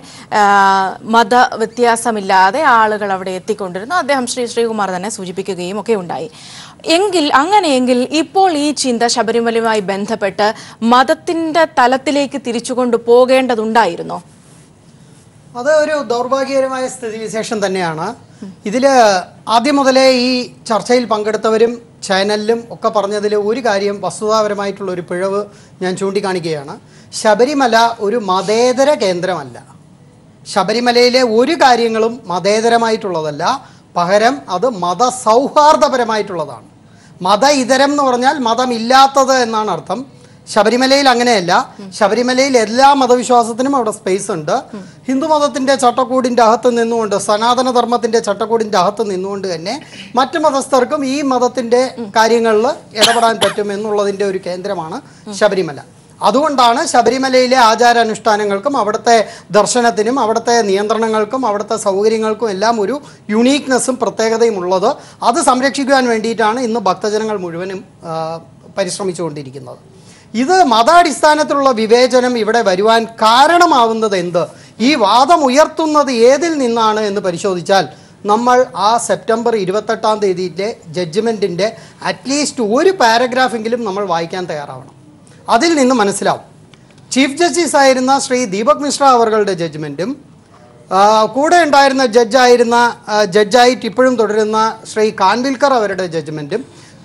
മതവ്യത്യാസമില്ലാതെ ആളുകൾ അവിടെ എത്തിക്കൊണ്ടിരുന്നു. അദ്ദേഹം ശ്രീകുമാർ തന്നെ സൂചിപ്പിക്കുകയും ഒക്കെ ഉണ്ടായി. അങ്ങനെയെങ്കിൽ ഇപ്പോൾ ഈ ചിന്ത ശബരിമലയുമായി ബന്ധപ്പെട്ട് മതത്തിന്റെ തലത്തിലേക്ക് തിരിച്ചുകൊണ്ട് പോകേണ്ടതുണ്ടായിരുന്നോ? അത് ഒരു ദൗർഭാഗ്യകരമായ സ്ഥിതിവിശേഷം തന്നെയാണ്. ഇതിൽ ആദ്യം മുതലേ ഈ ചർച്ചയിൽ പങ്കെടുത്തവരും ചാനലിലും ഒക്കെ പറഞ്ഞതിൽ ഒരു കാര്യം, വസ്തുതാപരമായിട്ടുള്ള ഒരു പിഴവ് ഞാൻ ചൂണ്ടിക്കാണിക്കുകയാണ്. ശബരിമല ഒരു മതേതര കേന്ദ്രമല്ല. ശബരിമലയിലെ ഒരു കാര്യങ്ങളും മതേതരമായിട്ടുള്ളതല്ല, പകരം അത് മതസൗഹാർദ്ദപരമായിട്ടുള്ളതാണ്. മത ഇതരം എന്ന് പറഞ്ഞാൽ മതമില്ലാത്തത് എന്നാണ് അർത്ഥം. ശബരിമലയിൽ അങ്ങനെയല്ല. ശബരിമലയിൽ എല്ലാ മതവിശ്വാസത്തിനും അവിടെ സ്പേസ് ഉണ്ട്. ഹിന്ദുമതത്തിൻ്റെ ചട്ടക്കൂടിൻ്റെ അകത്ത് നിന്നുകൊണ്ട്, സനാതനധർമ്മത്തിൻ്റെ ചട്ടക്കൂടിൻ്റെ അകത്ത് നിന്നുകൊണ്ട് തന്നെ മറ്റ് മതസ്ഥർക്കും ഈ മതത്തിൻ്റെ കാര്യങ്ങളിൽ ഇടപെടാൻ പറ്റും എന്നുള്ളതിൻ്റെ ഒരു കേന്ദ്രമാണ് ശബരിമല. അതുകൊണ്ടാണ് ശബരിമലയിലെ ആചാരാനുഷ്ഠാനങ്ങൾക്കും അവിടുത്തെ ദർശനത്തിനും അവിടുത്തെ നിയന്ത്രണങ്ങൾക്കും അവിടുത്തെ സൗകര്യങ്ങൾക്കും എല്ലാം ഒരു യുണീക്നെസ്സും പ്രത്യേകതയും ഉള്ളത്. അത് സംരക്ഷിക്കുവാൻ വേണ്ടിയിട്ടാണ് ഇന്ന് ഭക്തജനങ്ങൾ മുഴുവനും പരിശ്രമിച്ചുകൊണ്ടിരിക്കുന്നത്. ഇത് മതാടിസ്ഥാനത്തിലുള്ള വിവേചനം ഇവിടെ വരുവാൻ കാരണമാവുന്നത് എന്ത്, ഈ വാദം ഉയർത്തുന്നത് ഏതിൽ നിന്നാണ് എന്ന് പരിശോധിച്ചാൽ നമ്മൾ ആ സെപ്റ്റംബർ 28-ാം തീയതിയിലെ ജഡ്ജ്മെൻറ്റിൻ്റെ അറ്റ്ലീസ്റ്റ് ഒരു പാരഗ്രാഫെങ്കിലും നമ്മൾ വായിക്കാൻ തയ്യാറാവണം. അതിൽ നിന്ന് മനസ്സിലാവും. ചീഫ് ജസ്റ്റിസ് ആയിരുന്ന ശ്രീ ദീപക് മിശ്ര അവരുടെ ജഡ്ജ്മെൻറ്റും കൂടെ ഉണ്ടായിരുന്ന ജഡ്ജായിട്ട് ഇപ്പോഴും തുടരുന്ന ശ്രീ കാൻവിൽക്കർ അവരുടെ ജഡ്ജ്മെൻറ്റും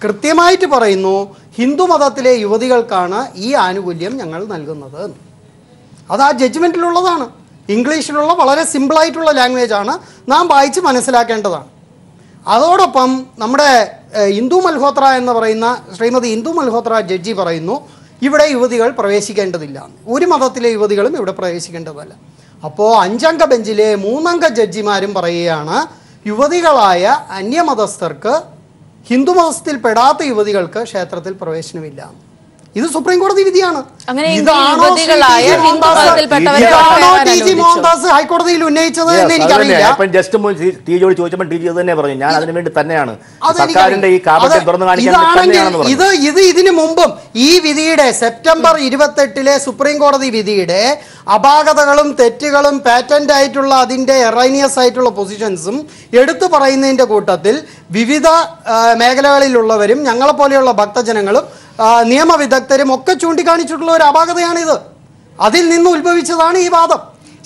കൃത്യമായിട്ട് പറയുന്നു, ഹിന്ദു മതത്തിലെ യുവതികൾക്കാണ് ഈ ആനുകൂല്യം ഞങ്ങൾ നൽകുന്നത്. അത് ആ ജഡ്ജ്മെൻറ്റിലുള്ളതാണ്. ഇംഗ്ലീഷിലുള്ള വളരെ സിമ്പിളായിട്ടുള്ള ലാംഗ്വേജാണ്, നാം വായിച്ച് മനസ്സിലാക്കേണ്ടതാണ്. അതോടൊപ്പം നമ്മുടെ ഇന്ദു മൽഹോത്ര എന്ന് പറയുന്ന ശ്രീമതി ഇന്ദു മൽഹോത്ര ജഡ്ജി പറയുന്നു, ഇവിടെ യുവതികൾ പ്രവേശിക്കേണ്ടതില്ല, ഒരു മതത്തിലെ യുവതികളും ഇവിടെ പ്രവേശിക്കേണ്ടതല്ല. അപ്പോൾ 5 അംഗ ബെഞ്ചിലെ 3 അംഗ ജഡ്ജിമാരും പറയുകയാണ്, യുവതികളായ അന്യമതസ്ഥർക്ക്, ഹിന്ദുമതത്തിൽ പെടാത്ത യുവതികൾക്ക് ക്ഷേത്രത്തിൽ പ്രവേശനമില്ല. ഇത് സുപ്രീം കോടതി വിധിയാണ്. മോഹൻദാസ് ഹൈക്കോടതിയിൽ ഉന്നയിച്ചത് എന്ന് എനിക്കറിയില്ല. ഇതിനു മുമ്പും ഈ വിധിയുടെ സെപ്റ്റംബർ 28 സുപ്രീം കോടതി വിധിയുടെ അപാകതകളും തെറ്റുകളും പാറ്റന്റ് ആയിട്ടുള്ള അതിന്റെ എറൈനിയസ് ആയിട്ടുള്ള പൊസിഷൻസും എടുത്തു പറയുന്നതിന്റെ കൂട്ടത്തിൽ വിവിധ മേഖലകളിലുള്ളവരും ഞങ്ങളെപ്പോലെയുള്ള ഭക്തജനങ്ങളും നിയമവിദഗ്ധരും ഒക്കെ ചൂണ്ടിക്കാണിച്ചിട്ടുള്ള ഒരു അപാകതയാണിത്. അതിൽ നിന്ന് ഉത്ഭവിച്ചതാണ് ഈ വാദം.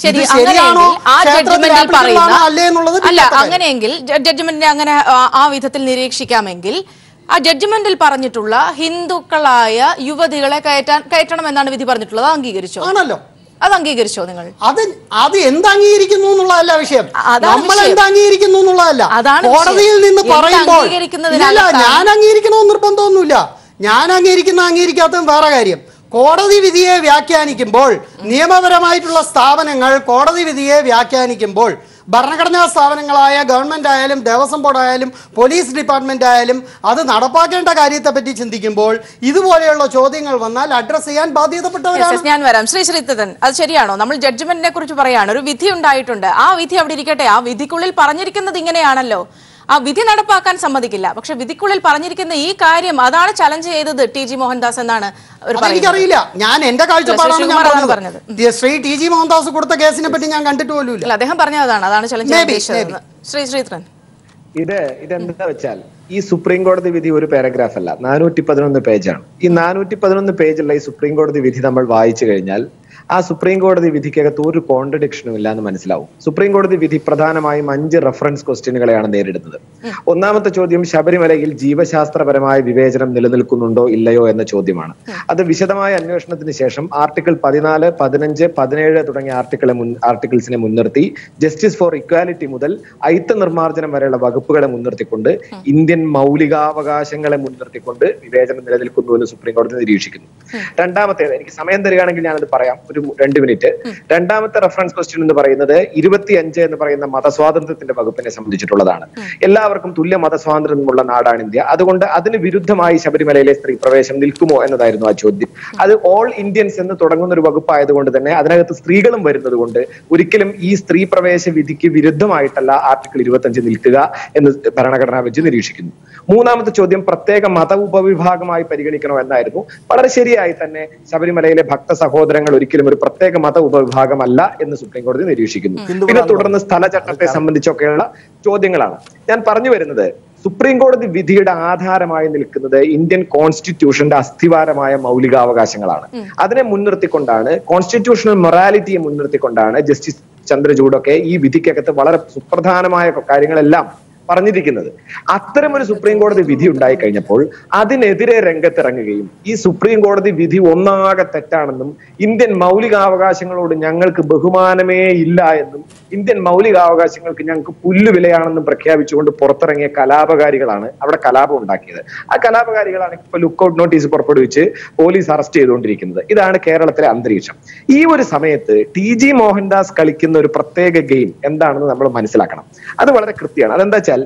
അങ്ങനെയെങ്കിൽ ജഡ്ജ്മെന്റിനെ അങ്ങനെ ആ വിധത്തിൽ നിരീക്ഷിക്കാമെങ്കിൽ ആ ജഡ്ജ്മെന്റിൽ പറഞ്ഞിട്ടുള്ള ഹിന്ദുക്കളായ യുവതികളെ കയറ്റണമെന്നാണ് വിധി പറഞ്ഞിട്ടുള്ളത്. അംഗീകരിച്ചോ? ആണല്ലോ. അത് അംഗീകരിച്ചോ നിങ്ങൾ? അത് എന്ത് അംഗീകരിക്കുന്നു എന്നുള്ളതല്ല വിഷയം, നമ്മൾ എന്ത് അംഗീകരിക്കുന്നു എന്നുള്ളതല്ല. കോടതിയിൽ നിന്ന് പറയുമ്പോൾ ഞാൻ അംഗീകരിക്കണമെന്ന് നിർബന്ധമൊന്നുമില്ല. ഞാൻ അംഗീകരിക്കാത്തതും വേറെ കാര്യം. കോടതി വിധിയെ വ്യാഖ്യാനിക്കുമ്പോൾ, നിയമപരമായിട്ടുള്ള സ്ഥാപനങ്ങൾ കോടതി വിധിയെ വ്യാഖ്യാനിക്കുമ്പോൾ, ഭരണഘടനാ സ്ഥാപനങ്ങളായ ഗവൺമെന്റ് ആയാലും ദേവസ്വം ബോർഡ് ആയാലും പോലീസ് ഡിപ്പാർട്ട്മെന്റ് ആയാലും അത് നടപ്പാക്കേണ്ട കാര്യത്തെപ്പറ്റി ചിന്തിക്കുമ്പോൾ ഇതുപോലെയുള്ള ചോദ്യങ്ങൾ വന്നാൽ അഡ്രസ് ചെയ്യാൻ ബാധ്യതപ്പെട്ടവരാണ്. ഞാൻ വരാം. ശ്രീ ശ്രീധരൻ, അത് ശരിയാണോ? നമ്മൾ ജഡ്ജ്മെന്റിനെ കുറിച്ച് പറയാണ്, ഒരു വിധി ഉണ്ടായിട്ടുണ്ട്, ആ വിധി അവിടെ ഇരിക്കട്ടെ. ആ വിധിക്കുള്ളിൽ പറഞ്ഞിരിക്കുന്നത് ഇങ്ങനെയാണല്ലോ, ആ വിധി നടപ്പാക്കാൻ സമ്മതിക്കില്ല. പക്ഷെ വിധിക്കുള്ളിൽ പറഞ്ഞിരിക്കുന്ന ഈ കാര്യം അതാണ് ചലഞ്ച് ചെയ്തത് ടി.ജി. മോഹൻദാസ് എന്നാണ് എനിക്കറിയില്ല. ഞാൻ എന്റെ കാഴ്ചപ്പാടാണ് പറഞ്ഞത്. ശ്രീ ടി.ജി. മോഹൻദാസ് കൊടുത്ത കേസിനെ പറ്റി ഞാൻ കണ്ടിട്ട് പോലും അദ്ദേഹം പറഞ്ഞതാണ്, അതാണ് ചലഞ്ച് ചെയ്തത്. ശ്രീ ശ്രീധരൻ, ഇതെന്താ വെച്ചാൽ ഈ സുപ്രീം കോടതി വിധി ഒരു പാരഗ്രാഫ് അല്ല, 411 പേജാണ്. ഈ 411 പേജുള്ള ഈ സുപ്രീം കോടതി വിധി നമ്മൾ വായിച്ചു കഴിഞ്ഞാൽ ആ സുപ്രീം കോടതി വിധിക്കകത്ത് ഒരു കോൺട്രഡിക്ഷനും ഇല്ല എന്ന് മനസ്സിലാവും. സുപ്രീം കോടതി വിധി പ്രധാനമായും 5 റെഫറൻസ് ക്വസ്റ്റ്യനുകളെയാണ് നേരിടുന്നത്. ഒന്നാമത്തെ ചോദ്യം ശബരിമലയിൽ ജീവശാസ്ത്രപരമായ വിവേചനം നിലനിൽക്കുന്നുണ്ടോ ഇല്ലയോ എന്ന ചോദ്യമാണ്. അത് വിശദമായ അന്വേഷണത്തിന് ശേഷം ആർട്ടിക്കിൾ 14, 15, 17 തുടങ്ങിയ ആർട്ടിക്കിൾസിനെ മുൻനിർത്തി ജസ്റ്റിസ് ഫോർ ഇക്വാലിറ്റി മുതൽ അയിത്ത നിർമ്മാർജ്ജനം വരെയുള്ള വകുപ്പുകളെ മുൻനിർത്തിക്കൊണ്ട് ഇന്ത്യൻ മൗലികാവകാശങ്ങളെ മുൻനിർത്തിക്കൊണ്ട് വിവേചനം നിലനിൽക്കുന്നു എന്ന് സുപ്രീം കോടതി നിരീക്ഷിക്കുന്നു. രണ്ടാമത്തേത്, എനിക്ക് സമയം തരികയാണെങ്കിൽ ഞാനത് പറയാം, ഒരു 2 മിനിറ്റ്. രണ്ടാമത്തെ റെഫറൻസ് ക്വസ്റ്റ്യൻ എന്ന് പറയുന്നത് 25 എന്ന് പറയുന്ന മതസ്വാതന്ത്ര്യത്തിന്റെ വകുപ്പിനെ സംബന്ധിച്ചിട്ടുള്ളതാണ്. എല്ലാവർക്കും തുല്യ മതസ്വാതന്ത്ര്യമുള്ള നാടാണ് ഇന്ത്യ, അതുകൊണ്ട് അതിന് വിരുദ്ധമായി ശബരിമലയിലെ സ്ത്രീ പ്രവേശം നിൽക്കുമോ എന്നതായിരുന്നു ആ ചോദ്യം. അത് ഓൾ ഇന്ത്യൻസ് എന്ന് തുടങ്ങുന്ന ഒരു വകുപ്പായതുകൊണ്ട് തന്നെ അതിനകത്ത് സ്ത്രീകളും വരുന്നത് കൊണ്ട് ഒരിക്കലും ഈ സ്ത്രീ പ്രവേശ വിധിക്ക് വിരുദ്ധമായിട്ടല്ല ആർട്ടിക്കിൾ 25 നിൽക്കുക എന്ന് ഭരണഘടനാ ബെഞ്ച് നിരീക്ഷിക്കുന്നു. മൂന്നാമത്തെ ചോദ്യം പ്രത്യേക മത ഉപവിഭാഗമായി പരിഗണിക്കണോ എന്നായിരുന്നു. വളരെ ശരിയായി തന്നെ ശബരിമലയിലെ ഭക്ത സഹോദരങ്ങൾ ഒരിക്കലും ഒരു പ്രത്യേക മത ഉപവിഭാഗമല്ല എന്ന് സുപ്രീം കോടതി നിരീക്ഷിക്കുന്നു. പിന്നെ തുടർന്ന് സ്ഥലചട്ടത്തെ സംബന്ധിച്ചൊക്കെയുള്ള ചോദ്യങ്ങളാണ് ഞാൻ പറഞ്ഞു വരുന്നത്. സുപ്രീം കോടതി വിധിയുടെ ആധാരമായി നിൽക്കുന്നത് ഇന്ത്യൻ കോൺസ്റ്റിറ്റ്യൂഷന്റെ അസ്ഥിവാരമായ മൗലികാവകാശങ്ങളാണ്. അതിനെ മുൻനിർത്തിക്കൊണ്ടാണ്, കോൺസ്റ്റിറ്റ്യൂഷണൽ മൊറാലിറ്റിയെ മുൻനിർത്തിക്കൊണ്ടാണ് ജസ്റ്റിസ് ചന്ദ്രചൂഡൊക്കെ ഈ വിധിക്കകത്ത് വളരെ സുപ്രധാനമായ കാര്യങ്ങളെല്ലാം പറഞ്ഞിരിക്കുന്നത്. അത്തരമൊരു സുപ്രീം കോടതി വിധി ഉണ്ടായി കഴിഞ്ഞപ്പോൾ അതിനെതിരെ രംഗത്തിറങ്ങുകയും ഈ സുപ്രീം കോടതി വിധി ഒന്നാകെ തെറ്റാണെന്നും ഇന്ത്യൻ മൗലികാവകാശങ്ങളോട് ഞങ്ങൾക്ക് ബഹുമാനമേ ഇല്ല എന്നും ഇന്ത്യൻ മൗലികാവകാശങ്ങൾക്ക് ഞങ്ങൾക്ക് പുല്ലുവിലയാണെന്നും പ്രഖ്യാപിച്ചുകൊണ്ട് പുറത്തിറങ്ങിയ കലാപകാരികളാണ് അവിടെ കലാപം ഉണ്ടാക്കിയത്. ആ കലാപകാരികളാണ് ഇപ്പൊ ലുക്കൌട്ട് നോട്ടീസ് പുറപ്പെടുവിച്ച് പോലീസ് അറസ്റ്റ് ചെയ്തുകൊണ്ടിരിക്കുന്നത്. ഇതാണ് കേരളത്തിലെ അന്തരീക്ഷം. ഈ ഒരു സമയത്ത് ടി.ജി. മോഹൻദാസ് കളിക്കുന്ന ഒരു പ്രത്യേക ഗെയിം എന്താണെന്ന് നമ്മൾ മനസ്സിലാക്കണം. അത് വളരെ കൃത്യമാണ്. അതെന്താ വെച്ചാൽ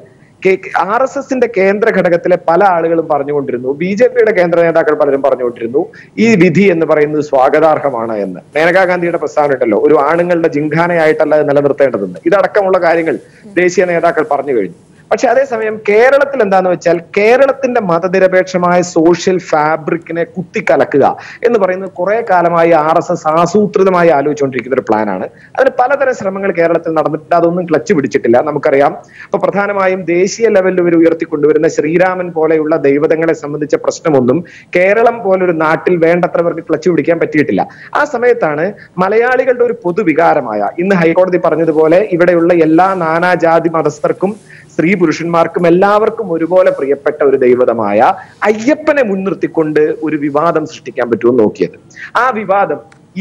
RSSന്റെ കേന്ദ്ര ഘടകത്തിലെ പല ആളുകളും പറഞ്ഞുകൊണ്ടിരുന്നു, BJPയുടെ കേന്ദ്ര നേതാക്കൾ പലരും പറഞ്ഞുകൊണ്ടിരുന്നു ഈ വിധി എന്ന് പറയുന്നത് സ്വാഗതാർഹമാണ് എന്ന്. മേനകാഗാന്ധിയുടെ പ്രസ്താവന ഉണ്ടല്ലോ, ഒരു ആണുങ്ങളുടെ ജിംഖാനയായിട്ടല്ല നിലനിർത്തേണ്ടതെന്ന്. ഇതടക്കമുള്ള കാര്യങ്ങൾ ദേശീയ നേതാക്കൾ പറഞ്ഞു കഴിഞ്ഞു. പക്ഷെ അതേസമയം കേരളത്തിൽ എന്താന്ന് വെച്ചാൽ കേരളത്തിന്റെ മതനിരപേക്ഷമായ സോഷ്യൽ ഫാബ്രിക്കിനെ കുത്തിക്കലക്കുക എന്ന് പറയുന്നത് കുറെ കാലമായി RSS ആസൂത്രിതമായി ആലോചിച്ചുകൊണ്ടിരിക്കുന്ന ഒരു പ്ലാനാണ്. അതിന് പലതരം ശ്രമങ്ങൾ കേരളത്തിൽ നടന്നിട്ടുണ്ട്, അതൊന്നും ക്ലച്ച് പിടിച്ചിട്ടില്ല. നമുക്കറിയാം, ഇപ്പൊ പ്രധാനമായും ദേശീയ ലെവലിൽ ഇവർ ഉയർത്തിക്കൊണ്ടുവരുന്ന ശ്രീരാമൻ പോലെയുള്ള ദൈവതങ്ങളെ സംബന്ധിച്ച പ്രശ്നമൊന്നും കേരളം പോലൊരു നാട്ടിൽ വേണ്ടത്രവർക്ക് ക്ലച്ച് പിടിക്കാൻ പറ്റിയിട്ടില്ല. ആ സമയത്താണ് മലയാളികളുടെ ഒരു പൊതുവികാരമായ, ഇന്ന് ഹൈക്കോടതി പറഞ്ഞതുപോലെ ഇവിടെയുള്ള എല്ലാ നാനാജാതി മതസ്ഥർക്കും സ്ത്രീ പുരുഷന്മാർക്കും എല്ലാവർക്കും ഒരുപോലെ പ്രിയപ്പെട്ട ഒരു ദൈവതമായ അയ്യപ്പനെ മുൻനിർത്തിക്കൊണ്ട് ഒരു വിവാദം സൃഷ്ടിക്കാൻ പറ്റുമെന്ന് നോക്കിയത്. ആ വിവാദം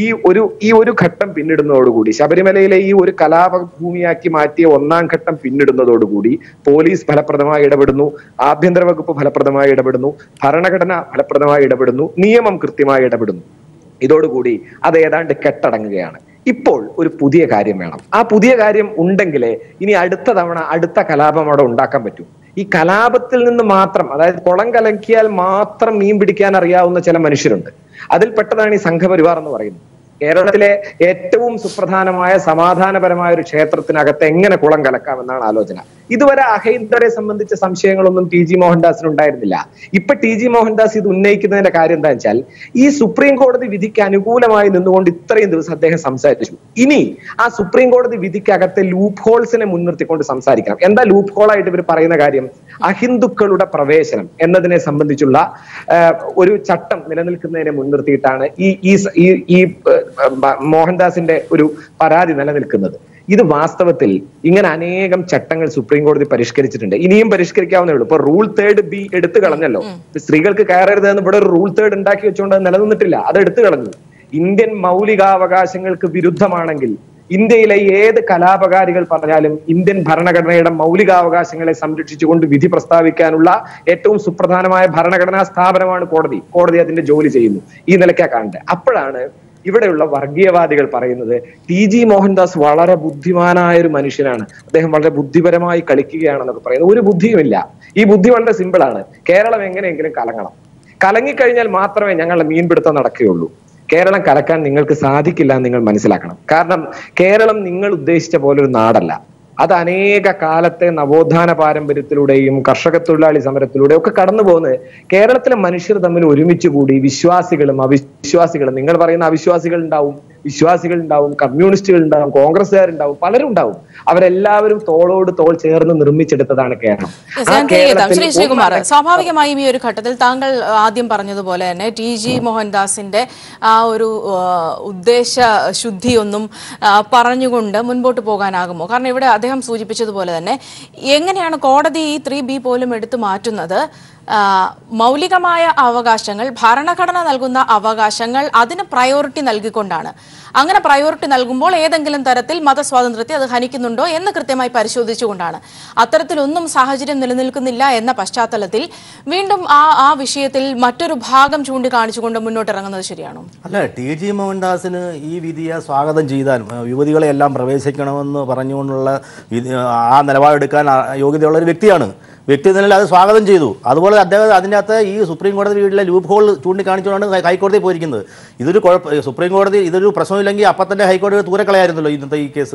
ഈ ഒരു ഘട്ടം പിന്നിടുന്നതോടുകൂടി, ശബരിമലയിലെ ഈ ഒരു കലാപഭൂമിയാക്കി മാറ്റിയ ഒന്നാം ഘട്ടം പിന്നിടുന്നതോടുകൂടി പോലീസ് ഫലപ്രദമായി ഇടപെടുന്നു, ആഭ്യന്തര വകുപ്പ് ഫലപ്രദമായി ഇടപെടുന്നു, ഭരണഘടന ഫലപ്രദമായി ഇടപെടുന്നു, നിയമം കൃത്യമായി ഇടപെടുന്നു. ഇതോടുകൂടി അത് ഏതാണ്ട് കെട്ടടങ്ങുകയാണ്. ഇപ്പോൾ ഒരു പുതിയ കാര്യം വേണം. ആ പുതിയ കാര്യം ഉണ്ടെങ്കിലേ ഇനി അടുത്ത തവണ അടുത്ത കലാപം അവിടെ ഉണ്ടാക്കാൻ പറ്റൂ. ഈ കലാപത്തിൽ നിന്ന് മാത്രം, അതായത് കുളം കലക്കിയാൽ മാത്രം മീൻ പിടിക്കാൻ അറിയാവുന്ന ചില മനുഷ്യരുണ്ട്. അതിൽപ്പെട്ടതാണ് ഈ സംഘപരിവാർ എന്ന് പറയുന്നത്. കേരളത്തിലെ ഏറ്റവും സുപ്രധാനമായ സമാധാനപരമായ ഒരു ക്ഷേത്രത്തിനകത്ത് എങ്ങനെ കുളം കലക്കാമെന്നാണ് ആലോചന. ഇതുവരെ അഹൈന്ദരെ സംബന്ധിച്ച സംശയങ്ങളൊന്നും ടി.ജി. മോഹൻദാസിന് ഉണ്ടായിരുന്നില്ല. ഇപ്പൊ ടി.ജി. മോഹൻദാസ് ഇത് ഉന്നയിക്കുന്നതിന്റെ കാര്യം എന്താ വെച്ചാൽ, ഈ സുപ്രീം കോടതി വിധിക്ക് അനുകൂലമായി നിന്നുകൊണ്ട് ഇത്രയും ദിവസം അദ്ദേഹം സംസാരിച്ചു. ഇനി ആ സുപ്രീം കോടതി വിധിക്കകത്തെ ലൂപ്പ് ഹോൾസിനെ മുൻനിർത്തിക്കൊണ്ട് സംസാരിക്കണം. എന്താ ലൂപ്പ് ഹോൾ ആയിട്ട് ഇവർ പറയുന്ന കാര്യം? അഹിന്ദുക്കളുടെ പ്രവേശനം എന്നതിനെ സംബന്ധിച്ചുള്ള ഒരു ചട്ടം നിലനിൽക്കുന്നതിനെ മുൻനിർത്തിയിട്ടാണ് ഈ മോഹൻദാസിന്റെ ഒരു പരാതി നിലനിൽക്കുന്നത്. ഇത് വാസ്തവത്തിൽ ഇങ്ങനെ അനേകം ചട്ടങ്ങൾ സുപ്രീം കോടതി പരിഷ്കരിച്ചിട്ടുണ്ട്, ഇനിയും പരിഷ്കരിക്കാവുന്നേ ഉള്ളൂ. ഇപ്പൊ റൂൾ 3B എടുത്തു കളഞ്ഞല്ലോ. സ്ത്രീകൾക്ക് കയറരുത് എന്ന് ഇവിടെ ഒരു റൂൾ 3 ഉണ്ടാക്കി വെച്ചുകൊണ്ട് അത് നിലനിന്നിട്ടില്ല, അത് എടുത്തു കളഞ്ഞു. ഇന്ത്യൻ മൗലികാവകാശങ്ങൾക്ക് വിരുദ്ധമാണെങ്കിൽ ഇന്ത്യയിലെ ഏത് കലാപകാരികൾ പറഞ്ഞാലും ഇന്ത്യൻ ഭരണഘടനയുടെ മൗലികാവകാശങ്ങളെ സംരക്ഷിച്ചുകൊണ്ട് വിധി പ്രസ്താവിക്കാനുള്ള ഏറ്റവും സുപ്രധാനമായ ഭരണഘടനാ സ്ഥാപനമാണ് കോടതി. കോടതി അതിന്റെ ജോലി ചെയ്യുന്നു. ഈ നിലയ്ക്കാ കാണേണ്ടത്. അപ്പോഴാണ് ഇവിടെയുള്ള വർഗീയവാദികൾ പറയുന്നത് ടി.ജി. മോഹൻദാസ് വളരെ ബുദ്ധിമാനായ ഒരു മനുഷ്യനാണ്, അദ്ദേഹം വളരെ ബുദ്ധിപരമായി കളിക്കുകയാണെന്നൊക്കെ പറയുന്നത്. ഒരു ബുദ്ധിയുമില്ല. ഈ ബുദ്ധി വളരെ സിമ്പിളാണ്. കേരളം എങ്ങനെയെങ്കിലും കലങ്ങണം, കലങ്ങിക്കഴിഞ്ഞാൽ മാത്രമേ ഞങ്ങളുടെ മീൻപിടുത്തം നടക്കുകയുള്ളൂ. കേരളം കലക്കാൻ നിങ്ങൾക്ക് സാധിക്കില്ല എന്ന് നിങ്ങൾ മനസ്സിലാക്കണം. കാരണം കേരളം നിങ്ങൾ ഉദ്ദേശിച്ച പോലെ ഒരു നാടല്ല. അത് അനേക കാലത്തെ നവോത്ഥാന പാരമ്പര്യത്തിലൂടെയും കർഷക തൊഴിലാളി സമരത്തിലൂടെയും ഒക്കെ കടന്നു പോകുന്നത്. കേരളത്തിലെ മനുഷ്യർ തമ്മിൽ ഒരുമിച്ച് കൂടി വിശ്വാസികളും അവിശ്വാസികളും, നിങ്ങൾ പറയുന്ന അവിശ്വാസികൾ ഉണ്ടാവും, വിശ്വാസികൾ ഉണ്ടാവും, കമ്മ്യൂണിസ്റ്റുകൾ ഉണ്ടാവും, കോൺഗ്രസ്സുകാരുണ്ടാവും, പലരും ഉണ്ടാവും. അവരെല്ലാവരും തോളോട് തോൾ ചേർന്ന് നിർമ്മിച്ചെടുത്തതാണ് കേരളം. ശ്രീ ശ്രീകുമാർ, സ്വാഭാവികമായും ഈ ഒരു ഘട്ടത്തിൽ താങ്കൾ ആദ്യം പറഞ്ഞതുപോലെ തന്നെ ടി.ജി. മോഹൻദാസിന്റെ ആ ഒരു ഉദ്ദേശ ശുദ്ധിയൊന്നും പറഞ്ഞുകൊണ്ട് മുൻപോട്ട് പോകാനാകുമോ? കാരണം ഇവിടെ അദ്ദേഹം സൂചിപ്പിച്ചതുപോലെ തന്നെ എങ്ങനെയാണ് കോടതി ഈ 3B പോലും എടുത്തു മാറ്റുന്നത്? മൗലികമായ അവകാശങ്ങൾ, ഭരണഘടന നൽകുന്ന അവകാശങ്ങൾ, അതിന് പ്രയോറിറ്റി നൽകിക്കൊണ്ടാണ്. അങ്ങനെ പ്രയോറിറ്റി നൽകുമ്പോൾ ഏതെങ്കിലും തരത്തിൽ മതസ്വാതന്ത്ര്യത്തെ അത് ഹനിക്കുന്നുണ്ടോ എന്ന് കൃത്യമായി പരിശോധിച്ചുകൊണ്ടാണ്. അത്തരത്തിലൊന്നും സാഹചര്യം നിലനിൽക്കുന്നില്ല എന്ന പശ്ചാത്തലത്തിൽ വീണ്ടും ആ വിഷയത്തിൽ മറ്റൊരു ഭാഗം ചൂണ്ടിക്കാണിച്ചുകൊണ്ട് മുന്നോട്ടിറങ്ങുന്നത് ശരിയാണോ? അല്ല, ടി.ജി. മോഹൻദാസിന് ഈ വിധിയെ സ്വാഗതം ചെയ്താൽ യുവതികളെ എല്ലാം പ്രവേശിക്കണമെന്ന് പറഞ്ഞുകൊണ്ടുള്ള ആ നിലപാടെടുക്കാൻ യോഗ്യതയുള്ള ഒരു വ്യക്തിയാണ്. വ്യക്തി നിലയിൽ അത് സ്വാഗതം ചെയ്തു. അതുപോലെ അദ്ദേഹം അതിൻ്റെ അകത്ത് ഈ സുപ്രീം കോടതി വീട്ടിലെ ലൂപ്പ് ഹോൾ ചൂണ്ടിക്കാണിച്ചുകൊണ്ടാണ് ഹൈക്കോടതി പോയിരിക്കുന്നത്. ഇതൊരു സുപ്രീം കോടതി ഇതൊരു പ്രശ്നമില്ലെങ്കിൽ അപ്പം തന്നെ ഹൈക്കോടതി ദൂരക്കളയായിരുന്നല്ലോ ഇന്നത്തെ ഈ കേസ്.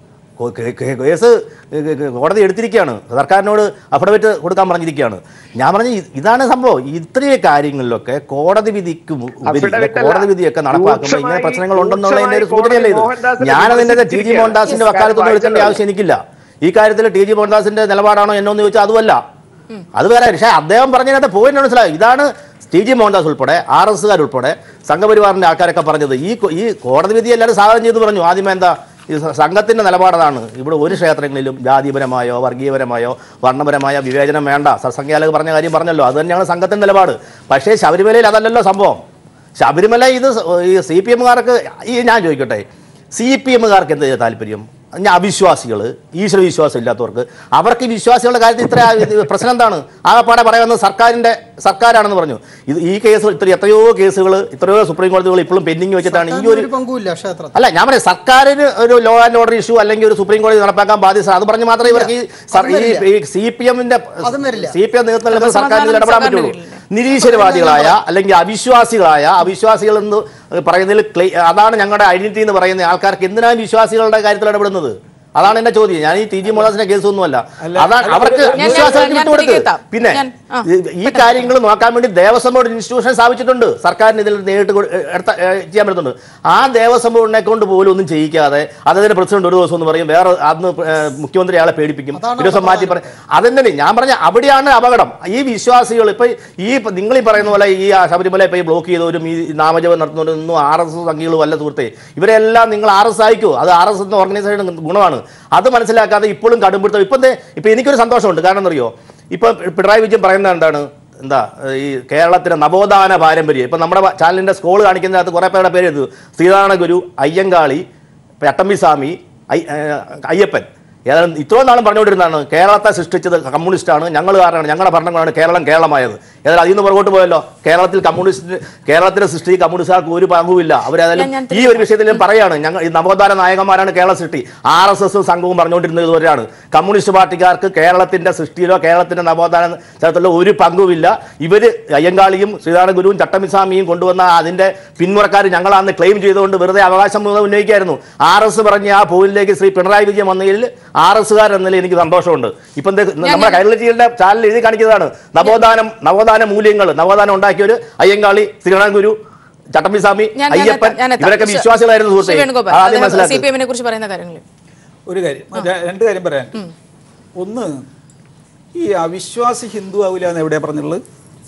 കോടതി എടുത്തിരിക്കുകയാണ്, സർക്കാരിനോട് അഫിഡവിറ്റ് കൊടുക്കാൻ പറഞ്ഞിരിക്കുകയാണ്. ഞാൻ പറഞ്ഞു ഇതാണ് സംഭവം. ഇത്രയും കാര്യങ്ങളിലൊക്കെ കോടതി വിധിയൊക്കെ നടപ്പാക്കുമ്പോൾ ഇങ്ങനെ പ്രശ്നങ്ങൾ ഉണ്ടെന്നുള്ളതിൻ്റെ ഒരു സൂചനയല്ലേ ഇത്? ഞാനതിൻ്റെ ടി.ജി. മോഹൻദാസിന്റെ വക്കാലത്തൊന്നും എടുക്കേണ്ട ആവശ്യം എനിക്കില്ല. ഈ കാര്യത്തിൽ ടി.ജി. മോഹൻദാസിന്റെ നിലപാടാണോ എന്നൊന്ന് ചോദിച്ചാൽ അതുമല്ല, അത് വേറെ. പക്ഷേ അദ്ദേഹം പറഞ്ഞതിനകത്ത് പോയിന്റ് മനസ്സിലായി. ഇതാണ് ടി.ജി. മോഹൻദാസ് ഉൾപ്പെടെ RSകാർ ഉൾപ്പെടെ സംഘപരിവാറിന്റെ ആൾക്കാരൊക്കെ പറഞ്ഞത്. ഈ കോടതി വിധി എല്ലാവരും സ്വാഗതം ചെയ്ത് പറഞ്ഞു. ആദ്യമേ എന്താ ഈ സംഘത്തിന്റെ നിലപാടാണ്, ഇവിടെ ഒരു ക്ഷേത്രങ്ങളിലും ജാതിപരമായോ വർഗീയപരമായോ വർണ്ണപരമായോ വിവേചനം വേണ്ട. സത്സംഖ്യാലകർ പറഞ്ഞ കാര്യം പറഞ്ഞല്ലോ, അത് തന്നെയാണ് സംഘത്തിന്റെ നിലപാട്. പക്ഷേ ശബരിമലയിൽ അതല്ലല്ലോ സംഭവം. ശബരിമല ഇത് ഈ CPMകാർക്ക്, ഞാൻ ചോദിക്കട്ടെ, CPMകാർക്ക് എന്ത് താല്പര്യം? അവിശ്വാസികൾ, ഈശ്വരവിശ്വാസം ഇല്ലാത്തവർക്ക്, അവർക്ക് ഈ വിശ്വാസികളുടെ കാര്യത്തിൽ ഇത്ര പ്രശ്നം എന്താണ്? ആകെപ്പാടെ പറയുന്നത് സർക്കാരാണെന്ന് പറഞ്ഞു. ഈ കേസ് എത്രയോ കേസുകൾ, എത്രയോ സുപ്രീം കോടതികൾ ഇപ്പോഴും പെൻഡിങ് വെച്ചിട്ടാണ്. ഈ ഒരു അല്ല, ഞാൻ പറയാം, സർക്കാരിന് ഒരു ലോ ആൻഡ് ഓർഡർ ഇഷ്യൂ അല്ലെങ്കിൽ ഒരു സുപ്രീം കോടതി നടപ്പാക്കാൻ ബാധ്യത, അത് പറഞ്ഞ് മാത്രമേ ഇവർക്ക് ഈ CPM നേതൃത്വം സർക്കാരിൽ ഇടപെടാൻ പറ്റുള്ളൂ. നിരീശ്വരവാദികളായ അല്ലെങ്കിൽ അവിശ്വാസികൾ എന്ന് പറയുന്നതിൽ അതാണ് ഞങ്ങളുടെ ഐഡന്റിറ്റി എന്ന് പറയുന്ന ആൾക്കാർക്ക് എന്തിനാണ് വിശ്വാസികളുടെ കാര്യത്തിൽ ഇടപെടുന്നത്? അതാണ് എന്റെ ചോദ്യം. ഞാൻ ഈ ടി.ജി. മോഹൻദാസിന്റെ കേസ് ഒന്നുമല്ല, അതാണ് അവർക്ക് വിശ്വാസം വിട്ടുകൊടുത്ത്. പിന്നെ ഈ കാര്യങ്ങൾ നോക്കാൻ വേണ്ടി ദേവസ്വം ബോർഡ് ഇൻസ്റ്റിറ്റ്യൂഷൻ സ്ഥാപിച്ചിട്ടുണ്ട്. സർക്കാരിന് ഇതിൽ നേരിട്ട് ചെയ്യാൻ പറ്റുന്നുണ്ട്. ആ ദേവസ്വം ബോർഡിനെ കൊണ്ട് പോലും ഒന്നും ചെയ്യിക്കാതെ അദ്ദേഹത്തിന്റെ പ്രസിഡന്റ് ഒരു ദിവസം എന്ന് പറയും, വേറെ അന്ന് മുഖ്യമന്ത്രി ആളെ പേടിപ്പിക്കും, ഒരു ദിവസം മാറ്റി പറയും. അതെന്നെ ഞാൻ പറഞ്ഞ അവിടെയാണ് അപകടം. ഈ വിശ്വാസികൾ ഇപ്പൊ നിങ്ങളീ പറയുന്ന പോലെ ഈ ശബരിമല ഇപ്പൊ ഈ ബ്ലോക്ക് ചെയ്തവരും ഈ നാമജപം നടത്തുന്നവരൊന്നും RS സംഘികളും അല്ല സുഹൃത്തെ. ഇവരെല്ലാം നിങ്ങൾ RS അയക്കൂ, അത് RS എന്ന ഓർഗനൈസേഷൻ ഗുണമാണ്. അത് മനസ്സിലാക്കാതെ ഇപ്പോഴും കടുംപിടുത്തം. ഇപ്പം എനിക്കൊരു സന്തോഷമുണ്ട്. കാരണം എന്നറിയോ, ഇപ്പം പിണറായി വിജയൻ പറയുന്നത് എന്താണ്, ഈ കേരളത്തിലെ നവോത്ഥാന പാരമ്പര്യം. ഇപ്പം നമ്മുടെ ചാനലിൻ്റെ സ്കോൾ കാണിക്കുന്നതിനകത്ത് കുറേ പേരുടെ പേര് എഴുതു: ശ്രീനാരായണ ഗുരു, അയ്യങ്കാളി, ചട്ടമ്പിസ്വാമി, അയ്യപ്പൻ. ഏതായാലും ഇത്രയും നാളും പറഞ്ഞുകൊണ്ടിരുന്നതാണ് കേരളത്തെ സൃഷ്ടിച്ചത് കമ്മ്യൂണിസ്റ്റാണ്, ഞങ്ങൾ കാരണമാണ്, ഞങ്ങളുടെ ഭരണങ്ങളാണ് കേരളമായത്. ഏതായാലും അതിൽ നിന്ന് പുറകോട്ട് പോയല്ലോ. കേരളത്തിലെ സൃഷ്ടി കമ്മ്യൂണിസ്റ്റുകാർക്ക് ഒരു പങ്കുമില്ല. അവരേതായാലും ഈ ഒരു വിഷയത്തിൽ പറയാണ്, ഞങ്ങൾ ഈ നവോത്ഥാന നായകന്മാരാണ് കേരള സൃഷ്ടി. RSS സംഘവും പറഞ്ഞുകൊണ്ടിരുന്നത് ഇതുവരെയാണ്. കമ്മ്യൂണിസ്റ്റ് പാർട്ടിക്കാർക്ക് കേരളത്തിന്റെ സൃഷ്ടിയിലോ കേരളത്തിന്റെ നവോത്ഥാന ചരിത്രത്തിലോ ഒരു പങ്കുമില്ല. ഇവര് അയ്യങ്കാളിയും ശ്രീനാരായണ ഗുരുവും ചട്ടമ്പിസ്വാമിയും കൊണ്ടുവന്ന അതിന്റെ പിന്മുറക്കാർ ഞങ്ങളാന്ന് ക്ലെയിം ചെയ്തുകൊണ്ട് വെറുതെ അവകാശം ഉന്നയിക്കായിരുന്നു. RS പറഞ്ഞ ആ പോയിന്റിലേക്ക് ശ്രീ പിണറായി വിജയൻ വന്നതിൽ RSകാർ എന്നതിൽ എനിക്ക് സന്തോഷമുണ്ട്. ഇപ്പം നമ്മുടെ കൈരളി ടിവിയുടെ ചാനൽ എഴുതി കാണിക്കുന്നതാണ് നവോത്ഥാന മൂല്യങ്ങൾ. നവോത്ഥാനം ഉണ്ടാക്കിയൊരു അയ്യങ്കാളി, ശ്രീനാരായണ ഗുരു, ചട്ടമ്പിസ്വാമി, അയ്യപ്പൻ, ഇവരൊക്കെ വിശ്വാസികളായിരുന്നു. ഒരു കാര്യം, രണ്ട് കാര്യം പറയാൻ. ഒന്ന്, ഈ അവിശ്വാസി ഹിന്ദു ആവില്ല എന്ന് എവിടെയാ പറഞ്ഞുള്ളത്?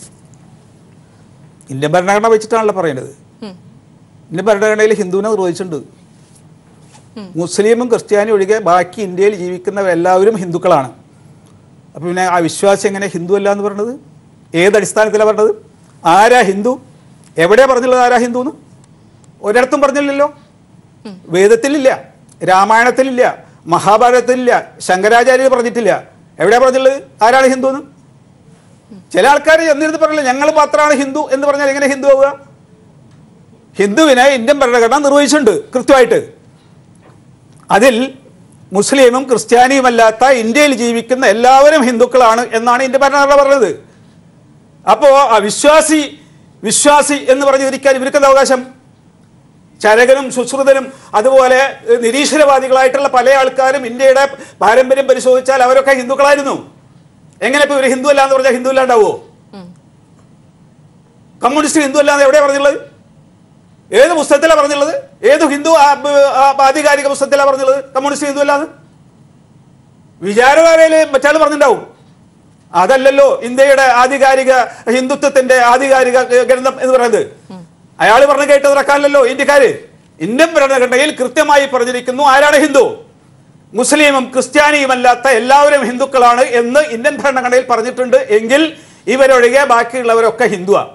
ഇന്ത്യൻ ഭരണഘടന വെച്ചിട്ടാണല്ലോ പറയുന്നത്. ഇന്ത്യൻ ഭരണഘടനയിൽ ഹിന്ദുവിനെ നിർവഹിച്ചിട്ടുണ്ട്. മുസ്ലിമും ക്രിസ്ത്യാനിയും ഒഴികെ ബാക്കി ഇന്ത്യയിൽ ജീവിക്കുന്നവരെല്ലാവരും ഹിന്ദുക്കളാണ്. അപ്പം പിന്നെ ആ വിശ്വാസം എങ്ങനെ ഹിന്ദു അല്ല എന്ന് പറഞ്ഞത്? ഏതടിസ്ഥാനത്തിലാണ് പറഞ്ഞത്? ആരാ ഹിന്ദു? എവിടെയാ പറഞ്ഞുള്ളത് ആരാ ഹിന്ദു എന്ന്? ഒരിടത്തും പറഞ്ഞില്ലല്ലോ. വേദത്തിലില്ല, രാമായണത്തിലില്ല, മഹാഭാരതത്തിലില്ല, ശങ്കരാചാര്യർ പറഞ്ഞിട്ടില്ല. എവിടെയാ പറഞ്ഞുള്ളത് ആരാണ് ഹിന്ദു എന്ന്? ചില ആൾക്കാർ എന്നിരുന്ന് പറയില്ല ഞങ്ങൾ മാത്രമാണ് ഹിന്ദു എന്ന് പറഞ്ഞാൽ എങ്ങനെ ഹിന്ദു ആവുക? ഹിന്ദുവിനെ ഇന്ത്യൻ ഭരണഘടന നിർവഹിച്ചിട്ടുണ്ട് കൃത്യമായിട്ട്. അതിൽ മുസ്ലിമും ക്രിസ്ത്യാനിയുമല്ലാത്ത ഇന്ത്യയിൽ ജീവിക്കുന്ന എല്ലാവരും ഹിന്ദുക്കളാണ് എന്നാണ് ഇന്ത്യൻ ഭരണഘടന പറഞ്ഞത്. അപ്പോൾ ആ വിശ്വാസി എന്ന് പറഞ്ഞിരിക്കാൻ ഇവർക്കെന്താ അവകാശം? ചരകനും സുശ്രുതനും അതുപോലെ നിരീശ്വരവാദികളായിട്ടുള്ള പല ആൾക്കാരും ഇന്ത്യയുടെ പാരമ്പര്യം പരിശോധിച്ചാൽ അവരൊക്കെ ഹിന്ദുക്കളായിരുന്നു. എങ്ങനെ ഇപ്പൊ ഇവർ ഹിന്ദു അല്ല എന്ന് പറഞ്ഞാൽ ഹിന്ദു അല്ലാണ്ടാവോ? കമ്മ്യൂണിസ്റ്റ് ഹിന്ദു അല്ലാന്ന് എവിടെയാ പറഞ്ഞുള്ളത്? ഏത് പുസ്തകത്തിലാണ് പറഞ്ഞുള്ളത്? ഏത് ഹിന്ദു ആധികാരിക പുസ്തകത്തിലാണ് പറഞ്ഞുള്ളത് കമ്മ്യൂണിസ്റ്റ് ഹിന്ദു അല്ലാന്ന്? വിചാരധാരയിൽ മറ്റാൾ പറഞ്ഞിട്ടുണ്ടാവും. അതല്ലല്ലോ ഇന്ത്യയുടെ ആധികാരിക ഹിന്ദുത്വത്തിന്റെ ആധികാരിക ഗ്രന്ഥം എന്ന് പറയുന്നത്. അയാൾ പറഞ്ഞു കേട്ടത് ഇറക്കാനല്ലോ ഇന്ത്യക്കാര്. ഇന്ത്യൻ ഭരണഘടനയിൽ കൃത്യമായി പറഞ്ഞിരിക്കുന്നു ആരാണ് ഹിന്ദു. മുസ്ലിമും ക്രിസ്ത്യാനിയുമല്ലാത്ത എല്ലാവരും ഹിന്ദുക്കളാണ് എന്ന് ഇന്ത്യൻ ഭരണഘടനയിൽ പറഞ്ഞിട്ടുണ്ട്. എങ്കിൽ ഇവരൊഴികെ ബാക്കിയുള്ളവരൊക്കെ ഹിന്ദുവാണ്.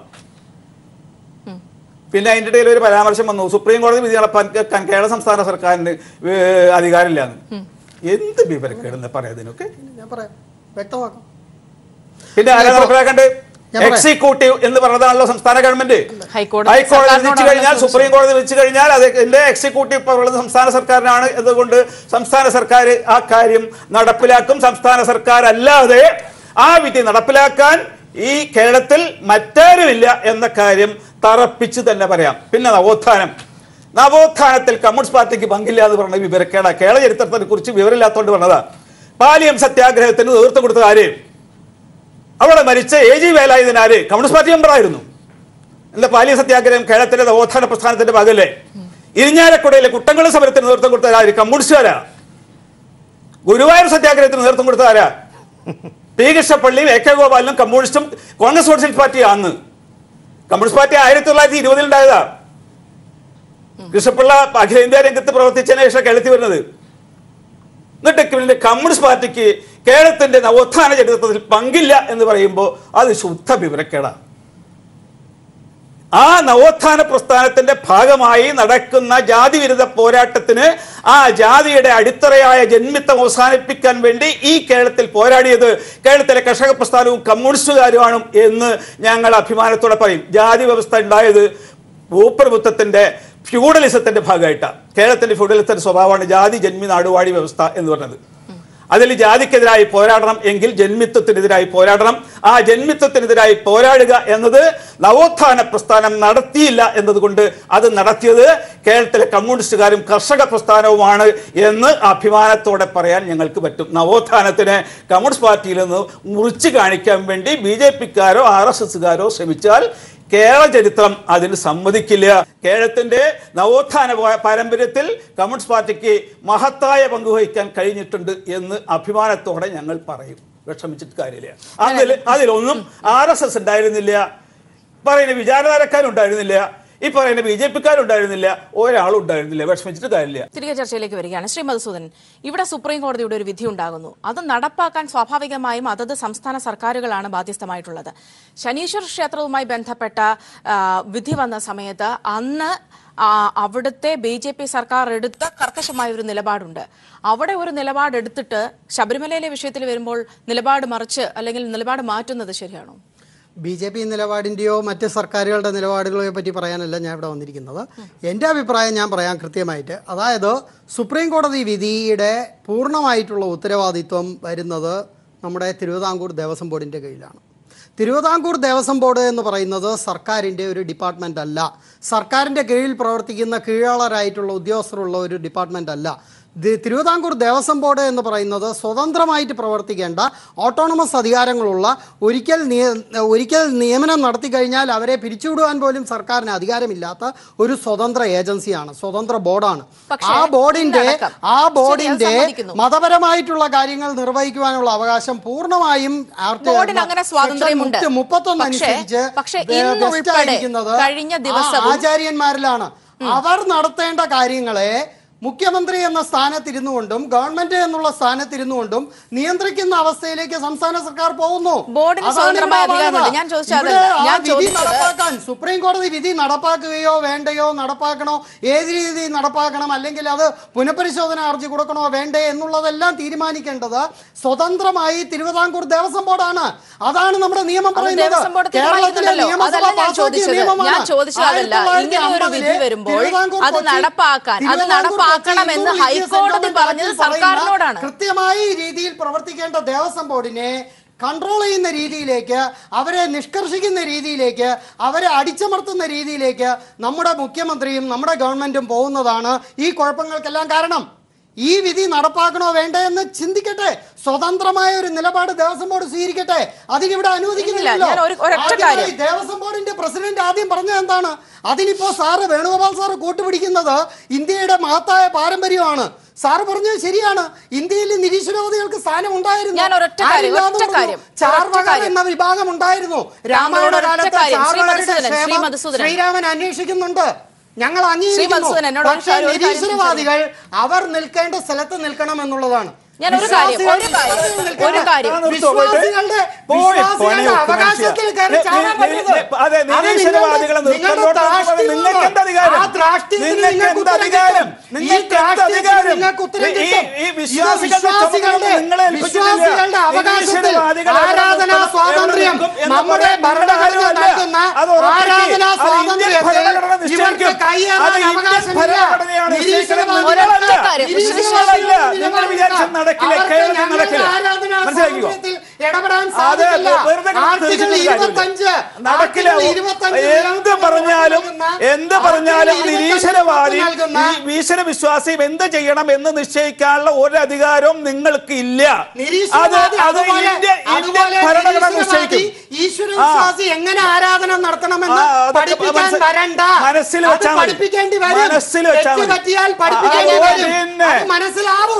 പിന്നെ അതിൻ്റെ ഇടയിൽ ഒരു പരാമർശം വന്നു, സുപ്രീം കോടതി വിധി നടപ്പാക്കാൻ കേരള സംസ്ഥാന സർക്കാരിന് അധികാരമില്ലാന്ന്. എന്ത് വിവരക്കേടെന്ന് പറയാതിനൊക്കെ ഞാൻ പറയാം, വ്യക്തമാക്കാം. പിന്നെ ആരാ നടപ്പിലാക്കണ്ടേ? എക്സിക്യൂട്ടീവ് എന്ന് പറഞ്ഞതാണല്ലോ സംസ്ഥാന ഗവൺമെന്റ്. ഹൈക്കോടതി വിധിച്ചു കഴിഞ്ഞാൽ, സുപ്രീം കോടതി വിധിച്ചു കഴിഞ്ഞാൽ അതിന്റെ എക്സിക്യൂട്ടീവ് പവറുള്ളത് സംസ്ഥാന സർക്കാരിനാണ്. അതുകൊണ്ട് സംസ്ഥാന സർക്കാർ ആ കാര്യം നടപ്പിലാക്കും. സംസ്ഥാന സർക്കാർ അല്ലാതെ ആ വിധി നടപ്പിലാക്കാൻ ഈ കേരളത്തിൽ മറ്റാരുമില്ല എന്ന കാര്യം തറപ്പിച്ച് തന്നെ പറയാം. പിന്നെ നവോത്ഥാനത്തിൽ കമ്മ്യൂണിസ്റ്റ് പാർട്ടിക്ക് പങ്കില്ല എന്ന് പറഞ്ഞ വിവരക്കേടാ. കേരള ചരിത്രത്തെ കുറിച്ച് വിവരമില്ലാത്തോണ്ട് പറഞ്ഞതാ. പാലിയം സത്യാഗ്രഹത്തിന് നേതൃത്വം കൊടുത്തത് ആര്? അവിടെ മരിച്ച AG വേലായുധനാര് കമ്മ്യൂണിസ്റ്റ് പാർട്ടി മെമ്പറായിരുന്നു. എന്താ പാലിയം സത്യാഗ്രഹം കേരളത്തിലെ നവോത്ഥാന പ്രസ്ഥാനത്തിന്റെ ഭാഗമല്ലേ? ഇരിഞ്ഞാലക്കുടയിലെ കുട്ടംകുളം സമരത്തിന് നേതൃത്വം കൊടുത്തത് ആര്? കമ്മ്യൂണിസ്റ്റുകാരാ. ഗുരുവായൂർ സത്യാഗ്രഹത്തിന് നേതൃത്വം കൊടുത്തത് ആരാ? P. കൃഷ്ണപ്പള്ളിയും AK ഗോപാലനും കമ്മ്യൂണിസ്റ്റും കോൺഗ്രസ് സോഷ്യലിസ്റ്റ് പാർട്ടിയാണ്. കമ്മ്യൂണിസ്റ്റ് പാർട്ടി 1920 ഉണ്ടായതാ. കൃഷ്ണപിള്ള അഖിലേന്ത്യാ രംഗത്ത് പ്രവർത്തിച്ചതിന് ശേഷം കേരളത്തിൽ വരുന്നത്. എന്നിട്ട് കമ്മ്യൂണിസ്റ്റ് പാർട്ടിക്ക് കേരളത്തിന്റെ നവോത്ഥാന ചരിത്രത്തിൽ പങ്കില്ല എന്ന് പറയുമ്പോൾ അത് ശുദ്ധ വിവരക്കേടാണ്. ആ നവോത്ഥാന പ്രസ്ഥാനത്തിന്റെ ഭാഗമായി നടക്കുന്ന ജാതി വിരുദ്ധ പോരാട്ടത്തിന് ആ ജാതിയുടെ അടിത്തറയായ ജന്മിത്തം അവസാനിപ്പിക്കാൻ വേണ്ടി ഈ കേരളത്തിൽ പോരാടിയത് കേരളത്തിലെ കർഷക പ്രസ്ഥാനവും കമ്മ്യൂണിസ്റ്റുകാരുമാണ് എന്ന് ഞങ്ങൾ അഭിമാനത്തോടെ പറയും. ജാതി വ്യവസ്ഥ ഉണ്ടായത് ഭൂപ്രഭുത്വത്തിന്റെ ഫ്യൂഡലിസത്തിന്റെ ഭാഗമായിട്ടാണ്. കേരളത്തിന്റെ ഫ്യൂഡലിസത്തിന്റെ സ്വഭാവമാണ് ജാതി ജന്മി നാടുവാഴി വ്യവസ്ഥ എന്ന് പറഞ്ഞത്. അതിൽ ജാതിക്കെതിരായി പോരാടണം എങ്കിൽ ജന്മിത്വത്തിനെതിരായി പോരാടണം. ആ ജന്മിത്വത്തിനെതിരായി പോരാടുക എന്നത് നവോത്ഥാന പ്രസ്ഥാനം നടത്തിയില്ല എന്നതുകൊണ്ട് അത് നടത്തിയത് കേരളത്തിലെ കമ്മ്യൂണിസ്റ്റുകാരും കർഷക പ്രസ്ഥാനവുമാണ് എന്ന് അഭിമാനത്തോടെ പറയാൻ ഞങ്ങൾക്ക് പറ്റും. നവോത്ഥാനത്തിന് കമ്മ്യൂണിസ്റ്റ് പാർട്ടിയിൽ നിന്ന് മുറിച്ചു കാണിക്കാൻ വേണ്ടി BJPക്കാരോ RSSകാരോ ശ്രമിച്ചാൽ കേരള ചരിത്രം അതിന് സമ്മതിക്കില്ല. കേരളത്തിന്റെ നവോത്ഥാന പാരമ്പര്യത്തിൽ കമ്മ്യൂണിസ്റ്റ് പാർട്ടിക്ക് മഹത്തായ പങ്കുവഹിക്കാൻ കഴിഞ്ഞിട്ടുണ്ട് എന്ന് അഭിമാനത്തോടെ ഞങ്ങൾ പറയും. വിഷമിച്ചിട്ട് കാര്യമില്ല. അതിലൊന്നും RSS ഉണ്ടായിരുന്നില്ല, പറയുന്ന വിചാരധാരക്കാരുണ്ടായിരുന്നില്ല. ഈ പറയുന്ന BJP-ക്കാരുണ്ടായിരുന്നില്ല, ഒരാളും ഉണ്ടായിരുന്നില്ല. വിഷമിച്ചിട്ട് കാര്യമില്ല. തിരികെ ചർച്ചയിലേക്ക് വരികയാണ്. ശ്രീ മധുസൂദൻ, ഇവിടെ സുപ്രീം കോടതിയുടെ ഒരു വിധി ഉണ്ടാകുന്നു. അത് നടപ്പാക്കാൻ സ്വാഭാവികമായും അതത് സംസ്ഥാന സർക്കാരുകളാണ് ബാധ്യസ്ഥമായിട്ടുള്ളത്. ശനീശ്വര ക്ഷേത്രവുമായി ബന്ധപ്പെട്ട വിധി വന്ന സമയത്ത് അന്ന് അവിടുത്തെ BJP സർക്കാർ എടുത്ത കർക്കശമായ ഒരു നിലപാടുണ്ട്. അവിടെ ഒരു നിലപാടെടുത്തിട്ട് ശബരിമലയിലെ വിഷയത്തിൽ വരുമ്പോൾ നിലപാട് മറിച്ച് അല്ലെങ്കിൽ നിലപാട് മാറ്റുന്നത് ശരിയാണോ? BJP നിലപാടിൻ്റെയോ മറ്റ് സർക്കാരുകളുടെ നിലപാടുകളെയോ പറ്റി പറയാനല്ല ഞാൻ ഇവിടെ വന്നിരിക്കുന്നത്. എൻ്റെ അഭിപ്രായം ഞാൻ പറയാം കൃത്യമായിട്ട്. അതായത് സുപ്രീം കോടതി വിധിയുടെ പൂർണ്ണമായിട്ടുള്ള ഉത്തരവാദിത്വം വരുന്നത് നമ്മുടെ തിരുവിതാംകൂർ ദേവസ്വം ബോർഡിൻ്റെ കയ്യിലാണ്. തിരുവിതാംകൂർ ദേവസ്വം ബോർഡ് എന്ന് പറയുന്നത് സർക്കാരിൻ്റെ ഒരു ഡിപ്പാർട്ട്മെൻ്റ് അല്ല. സർക്കാരിൻ്റെ കീഴിൽ പ്രവർത്തിക്കുന്ന കീഴാളരായിട്ടുള്ള ഉദ്യോഗസ്ഥരുള്ള ഒരു ഡിപ്പാർട്ട്മെൻ്റ് അല്ല. തിരുവിതാംകൂർ ദേവസ്വം ബോർഡ് എന്ന് പറയുന്നത് സ്വതന്ത്രമായിട്ട് പ്രവർത്തിക്കേണ്ട ഓട്ടോണമസ് അധികാരങ്ങളുള്ള ഒരിക്കൽ നിയമനം നടത്തി കഴിഞ്ഞാൽ അവരെ പിരിച്ചുവിടുവാൻ പോലും സർക്കാരിന് അധികാരമില്ലാത്ത ഒരു സ്വതന്ത്ര ഏജൻസിയാണ്, സ്വതന്ത്ര ബോർഡാണ്. ആ ബോർഡിന്റെ മതപരമായിട്ടുള്ള കാര്യങ്ങൾ നിർവഹിക്കുവാനുള്ള അവകാശം പൂർണ്ണമായും 31 അനുസരിച്ച് ആചാര്യന്മാരിലാണ്. അവർ നടത്തേണ്ട കാര്യങ്ങളെ മുഖ്യമന്ത്രി എന്ന സ്ഥാനത്തിരുന്നുകൊണ്ടും ഗവൺമെന്റ് എന്നുള്ള സ്ഥാനത്തിരുന്നുകൊണ്ടും നിയന്ത്രിക്കുന്ന അവസ്ഥയിലേക്ക് സംസ്ഥാന സർക്കാർ പോകുന്നു. സുപ്രീം കോടതി വിധി നടപ്പാക്കുകയോ വേണ്ടയോ, നടപ്പാക്കണോ, ഏത് രീതിയിൽ നടപ്പാക്കണം, അല്ലെങ്കിൽ അത് പുനഃപരിശോധന ഹർജി കൊടുക്കണോ വേണ്ടേ എന്നുള്ളതെല്ലാം തീരുമാനിക്കേണ്ടത് സ്വതന്ത്രമായി തിരുവിതാംകൂർ ദേവസ്വം ബോർഡാണ്. അതാണ് നമ്മുടെ നിയമം പറയുന്നത്. കേരളത്തിലെ നിയമസഭ പാസാക്കിയ നിയമമാണ്. ഹൈക്കോടതി പറഞ്ഞത് സർക്കാരിനോടാണ്. കൃത്യമായി രീതിയിൽ പ്രവർത്തിക്കേണ്ട ദേവസ്വം ബോർഡിനെ കൺട്രോൾ ചെയ്യുന്ന രീതിയിലേക്ക്, അവരെ നിഷ്കർഷിക്കുന്ന രീതിയിലേക്ക്, അവരെ അടിച്ചമർത്തുന്ന രീതിയിലേക്ക് നമ്മുടെ മുഖ്യമന്ത്രിയും നമ്മുടെ ഗവൺമെന്റും പോകുന്നതാണ് ഈ കുഴപ്പങ്ങൾക്കെല്ലാം കാരണം. ഈ വിധി നടപ്പാക്കണോ വേണ്ടേ എന്ന് ചിന്തിക്കട്ടെ. സ്വതന്ത്രമായ ഒരു നിലപാട് ദേവസ്വം ബോർഡ് സ്വീകരിക്കട്ടെ. അതിനിവിടെ അനുവദിക്കുന്നില്ലല്ലോ. ദേവസ്വം ബോർഡിന്റെ പ്രസിഡന്റ് ആദ്യം പറഞ്ഞത് എന്താണ്? അതിനിപ്പോ വേണുഗോപാൽ സാറ് കൂട്ടുപിടിക്കുന്നത് ഇന്ത്യയുടെ മഹത്തായ പാരമ്പര്യമാണ്. സാറ് പറഞ്ഞത് ശരിയാണ്. ഇന്ത്യയിൽ നിരീശ്വരവാദികൾക്ക് സ്ഥാനം ഉണ്ടായിരുന്നു. ചാർവകർ എന്ന വിഭാഗം ഉണ്ടായിരുന്നു. രാമായണ കാലത്ത് ശ്രീരാമൻ അന്വേഷിക്കുന്നുണ്ട്. ഞങ്ങൾ അംഗീകരിക്കുന്നു. പക്ഷേ നിരീശ്വരവാദികൾ അവർ നിൽക്കേണ്ട സ്ഥലത്ത് നിൽക്കണം എന്നുള്ളതാണ്. വിശ്വാസികളുടെ അവകാശത്തിൽ കയറി ചാടാൻ പറ്റുന്നത് വിശ്വാസികളുടെ അവകാശത്തിൽ ആരാധനാ സ്വാതന്ത്ര്യം നമ്മുടെ ഭരണഘടന നൽകുന്ന ആരാധനാ സ്വാതന്ത്ര്യത്തിൽ ഇവർക്ക് കയ്യേറാൻ അവകാശമില്ല. ഇടപെടാൻ സാധിക്കില്ല. എന്ത് പറഞ്ഞാലും നിരീശ്വരവാദി ഈശ്വര വിശ്വാസിയും എന്ത് ചെയ്യണം എന്ന് നിശ്ചയിക്കാനുള്ള ഒരു അധികാരവും നിങ്ങൾക്ക് ഇല്ല. ഭരണഘടന നിശ്ചയിക്കും. ഈശ്വര വിശ്വാസി എങ്ങനെ ആരാധന നടത്തണമെന്ന് പഠിപ്പിക്കാൻ വരണ്ട. മനസ്സിൽ പഠിപ്പിക്കേണ്ടി വരും. പറ്റിയാൽ പഠിപ്പിക്കേണ്ടി വരും. മനസ്സിലാവും.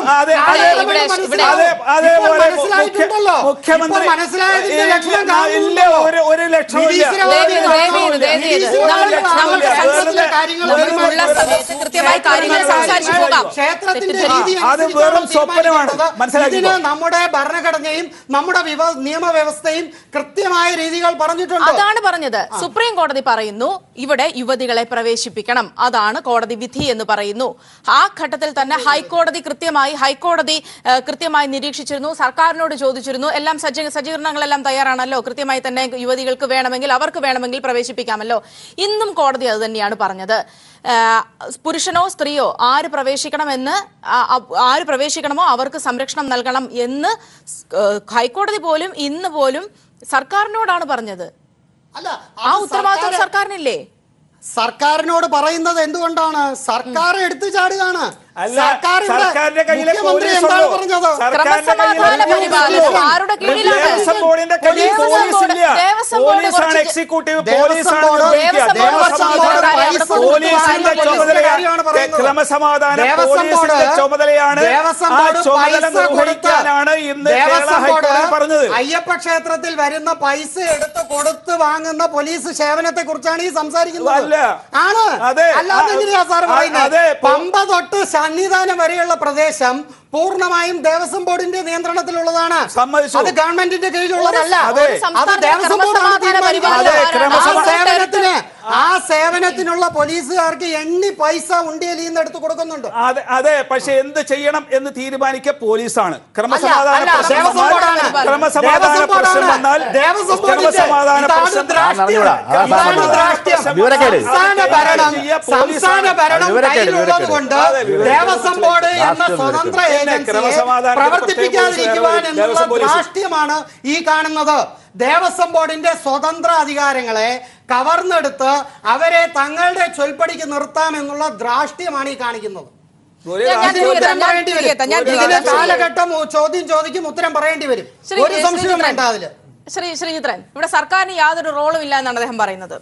മനസ്സിലായിട്ടുണ്ടല്ലോ. മുഖ്യമന്ത്രി മനസ്സിലായതിന്റെ ലക്ഷണം കാണില്ല. ഒരു ലക്ഷണമില്ല. ക്ഷേത്രത്തിന്റെ രീതി നമ്മുടെ ഭരണഘടനയും നമ്മുടെ നിയമവ്യവസ്ഥയും കൃത്യമായ രീതികൾ പറഞ്ഞിട്ടുണ്ട്. അതാണ് പറഞ്ഞത്. സുപ്രീം കോടതി പറയുന്നു ഇവിടെ യുവതികളെ പ്രവേശിപ്പിക്കണം, അതാണ് കോടതി വിധി എന്ന് പറയുന്നു. ആ ഘട്ടത്തിൽ തന്നെ ഹൈക്കോടതി കൃത്യമായി നിരീക്ഷിച്ചിരുന്നു, സർക്കാരിനോട് ചോദിച്ചിരുന്നു. എല്ലാം സജ്ജീകരണങ്ങളെല്ലാം തയ്യാറാണല്ലോ, കൃത്യമായി തന്നെ യുവതികൾക്ക് വേണമെങ്കിൽ അവർക്ക് വേണമെങ്കിൽ പ്രവേശിപ്പിക്കാമല്ലോ. ഇന്നും കോടതി അത് തന്നെയാണ് പറഞ്ഞത്. പുരുഷനോ സ്ത്രീയോ ആര് പ്രവേശിക്കണമോ അവർക്ക് സംരക്ഷണം നൽകണം എന്ന് ഹൈക്കോടതി പോലും ഇന്ന് പോലും സർക്കാരിനോടാണ് പറഞ്ഞത്. ആ ഉത്തരവാദിത്വം സർക്കാരിനില്ലേ? സർക്കാരിനോട് പറയുന്നത് എന്തുകൊണ്ടാണ്? സർക്കാർ എടുത്തു ചാടുകയാണ്. സർക്കാരിന്റെ കയ്യിലെ മുഖ്യമന്ത്രി എന്താണ് പറഞ്ഞത്? ദേവസ്വം ബോർഡിന്റെ കയ്യിൽ പോലീസ് ഇല്ല. പോലീസാണ് എക്സിക്യൂട്ടീവ്, പോലീസിന്റെ ക്രമസമാധാന പോലീസിന്റെ ചുമതലയാണ്. ആ ചുമതല നിർവഹിക്കാനാണ് ഇന്ന് കേരള ഹൈക്കോടതി പറഞ്ഞത്. അയ്യപ്പ ക്ഷേത്രത്തിൽ വരുന്ന പൈസ എടുത്ത് കൊടുത്ത് വാങ്ങുന്ന പോലീസ് സേവനത്തെ കുറിച്ചാണ് ഈ സംസാരിക്കുന്നത്. ആണ്, അല്ലാതെ എങ്ങനെയാ സാർ പറയുന്നത്? പമ്പ തൊട്ട് സന്നിധാനം വരെയുള്ള പ്രദേശം പൂർണ്ണമായും ദേവസ്വം ബോർഡിന്റെ നിയന്ത്രണത്തിലുള്ളതാണ്. അത് ഗവൺമെന്റിന്റെ കീഴിലുള്ളതല്ല. അത് ദേവസ്വം ബോർഡാണ് തീരുമാനിക്കുന്നത്. ആ സേവനത്തിനുള്ള പോലീസുകാർക്ക് എണ്ണി പൈസ ഉണ്ടിയലിൽ നിന്ന് എടുത്ത് കൊടുക്കുന്നുണ്ട്. അതെ, പക്ഷെ എന്ത് ചെയ്യണം എന്ന് തീരുമാനിക്കുക പോലീസാണ്. ക്രമസമാധാന പ്രശ്നം വന്നാൽ സംസ്ഥാന ഭരണം കയ്യിലുള്ളത് കൊണ്ട് ദേവസ്വം ബോർഡ് എന്ന സ്വതന്ത്ര പ്രവർത്തിപ്പിക്കാതിരിക്കുവാൻ എന്നുള്ള ധാർഷ്ട്യമാണ് ഈ കാണുന്നത്. ദേവസ്വം ബോർഡിന്റെ സ്വതന്ത്ര അധികാരങ്ങളെ കവർന്നെടുത്ത് അവരെ തങ്ങളുടെ ചൊൽപ്പടിക്ക് നിർത്താമെന്നുള്ള ധാർഷ്ട്യമാണ് ഈ കാണിക്കുന്നത്. ഇതിന് കാലഘട്ടം ചോദ്യം ചോദിക്കും, ഉത്തരം പറയേണ്ടി വരും. ഒരു സംശയവും വേണ്ട അതില്. ശ്രീജിത്രൻ, ഇവിടെ സർക്കാരിന് യാതൊരു റോളും ഇല്ല എന്നാണ് അദ്ദേഹം പറയുന്നത്.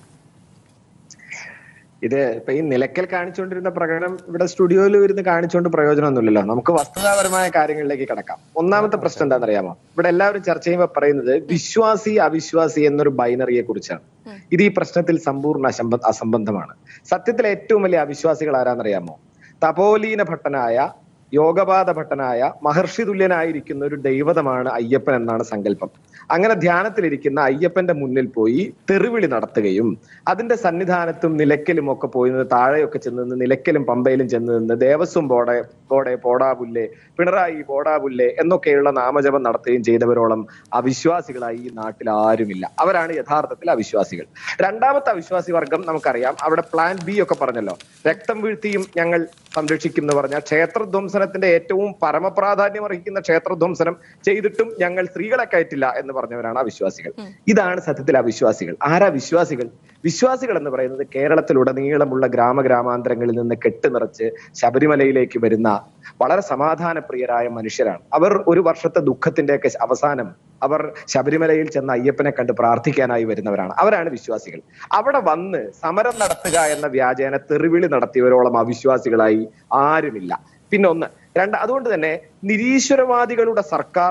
ഇത് ഇപ്പൊ ഈ നിലയ്ക്കൽ കാണിച്ചുകൊണ്ടിരുന്ന പ്രകടനം ഇവിടെ സ്റ്റുഡിയോയിൽ ഇരുന്ന് കാണിച്ചുകൊണ്ട് പ്രയോജനമൊന്നുമില്ലല്ലോ. നമുക്ക് വസ്തുതാപരമായ കാര്യങ്ങളിലേക്ക് കടക്കാം. ഒന്നാമത്തെ പ്രശ്നം എന്താണെന്നറിയാമോ? ഇവിടെ എല്ലാവരും ചർച്ച ചെയ്യുമ്പോൾ പറയുന്നത് വിശ്വാസി അവിശ്വാസി എന്നൊരു ബൈനറിയെ കുറിച്ചാണ്. ഇത് ഈ പ്രശ്നത്തിൽ സമ്പൂർണ്ണ അസംബന്ധമാണ്. സത്യത്തിൽ ഏറ്റവും വലിയ അവിശ്വാസികൾ ആരാന്നറിയാമോ? തപോലീന ഭട്ടനായ, യോഗപാത ഭട്ടനായ, മഹർഷി തുല്യനായിരിക്കുന്ന ഒരു ദൈവതമാണ് അയ്യപ്പൻ എന്നാണ് സങ്കല്പം. അങ്ങനെ ധ്യാനത്തിലിരിക്കുന്ന അയ്യപ്പന്റെ മുന്നിൽ പോയി തെറിവിളി നടത്തുകയും അതിന്റെ സന്നിധാനത്തും നിലയ്ക്കലും ഒക്കെ പോയി നിന്ന് താഴെയൊക്കെ ചെന്ന് നിന്ന് നിലയ്ക്കലും പമ്പയിലും ചെന്ന് നിന്ന് ദേവസ്വം ബോർഡെ പോടാപുല്ലേ, പിണറായി പോടാപുല്ലേ എന്നൊക്കെയുള്ള നാമജപം നടത്തുകയും ചെയ്തവരോളം അവിശ്വാസികളായി ഈ നാട്ടിൽ ആരുമില്ല. അവരാണ് യഥാർത്ഥത്തിൽ അവിശ്വാസികൾ. രണ്ടാമത്തെ അവിശ്വാസി വർഗം നമുക്കറിയാം. അവിടെ പ്ലാൻ ബി ഒക്കെ പറഞ്ഞല്ലോ. രക്തം വീഴ്ത്തിയും ഞങ്ങൾ സംരക്ഷിക്കും എന്ന് പറഞ്ഞാൽ ക്ഷേത്രധ്വംസനത്തിന്റെ ഏറ്റവും പരമപ്രാധാന്യം അർഹിക്കുന്ന ക്ഷേത്രധ്വംസനം ചെയ്തിട്ടും ഞങ്ങൾ സ്ത്രീകളെ കയറ്റില്ല എന്ന് പറഞ്ഞവരാണ് അവിശ്വാസികൾ. ഇതാണ് സത്യത്തിൽ അവിശ്വാസികൾ. ആരാ വിശ്വാസികൾ? വിശ്വാസികൾ എന്ന് പറയുന്നത് കേരളത്തിലുടനീളമുള്ള ഗ്രാമാന്തരങ്ങളിൽ നിന്ന് കെട്ടുനിറച്ച് ശബരിമലയിലേക്ക് വരുന്ന വളരെ സമാധാനപ്രിയരായ മനുഷ്യരാണ്. അവർ ഒരു വർഷത്തെ ദുഃഖത്തിന്റെയൊക്കെ അവസാനം അവർ ശബരിമലയിൽ ചെന്ന് അയ്യപ്പനെ കണ്ട് പ്രാർത്ഥിക്കാനായി വരുന്നവരാണ്. അവരാണ് വിശ്വാസികൾ. അവിടെ വന്ന് സമരം നടത്തുക എന്ന വ്യാജേന തെറിവിളി നടത്തിയവരോളം അവിശ്വാസികളായി ആരുമില്ല. പിന്നെ അതുകൊണ്ട് തന്നെ നിരീശ്വരവാദികളുടെ സർക്കാർ,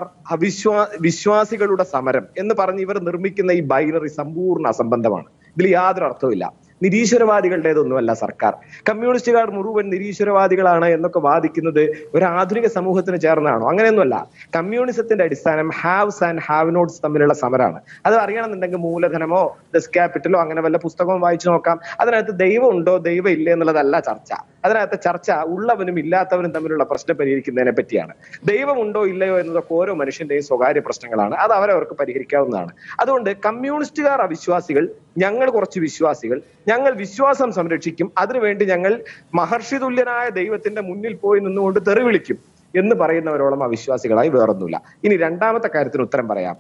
വിശ്വാസികളുടെ സമരം എന്ന് പറഞ്ഞ് ഇവർ നിർമ്മിക്കുന്ന ഈ ബൈനറി സമ്പൂർണ്ണ അസംബന്ധമാണ്. ഇതിൽ യാതൊരു അർത്ഥവുമില്ല. നിരീശ്വരവാദികളുടേതൊന്നുമല്ല സർക്കാർ. കമ്മ്യൂണിസ്റ്റുകാർ മുഴുവൻ നിരീശ്വരവാദികളാണ് എന്നൊക്കെ വാദിക്കുന്നത് ഒരു ആധുനിക സമൂഹത്തിന് ചേർന്നതാണോ? അങ്ങനെയൊന്നുമല്ല. കമ്മ്യൂണിസത്തിന്റെ അടിസ്ഥാനം ഹാവ്സ് ആൻഡ് ഹാവ് നോട്ട്സ് തമ്മിലുള്ള സമരമാണ്. അത് അറിയണമെന്നുണ്ടെങ്കിൽ മൂലധനമോ ദസ് ക്യാപിറ്റലോ അങ്ങനെ വല്ല പുസ്തകവും വായിച്ചു നോക്കാം. അതിനകത്ത് ദൈവം ഉണ്ടോ ദൈവം ഇല്ലേ എന്നുള്ളതല്ല ചർച്ച. അതിനകത്ത് ചർച്ച ഉള്ളവനും ഇല്ലാത്തവനും തമ്മിലുള്ള പ്രശ്നം പരിഹരിക്കുന്നതിനെ പറ്റിയാണ്. ദൈവം ഉണ്ടോ ഇല്ലയോ എന്നതൊക്കെ ഓരോ മനുഷ്യന്റെയും സ്വകാര്യ പ്രശ്നങ്ങളാണ്. അത് അവരവർക്ക് പരിഹരിക്കാവുന്നതാണ്. അതുകൊണ്ട് കമ്മ്യൂണിസ്റ്റുകാർ അവിശ്വാസികൾ, ഞങ്ങൾ കുറച്ച് വിശ്വാസികൾ, ഞങ്ങൾ വിശ്വാസം സംരക്ഷിക്കും, അതിനുവേണ്ടി ഞങ്ങൾ മഹർഷി തുല്യനായ ദൈവത്തിന്റെ മുന്നിൽ പോയി നിന്നുകൊണ്ട് തെറി വിളിക്കും എന്ന് പറയുന്നവരോളം അവിശ്വാസികളായി വേറൊന്നുമില്ല. ഇനി രണ്ടാമത്തെ കാര്യത്തിന് ഉത്തരം പറയാം.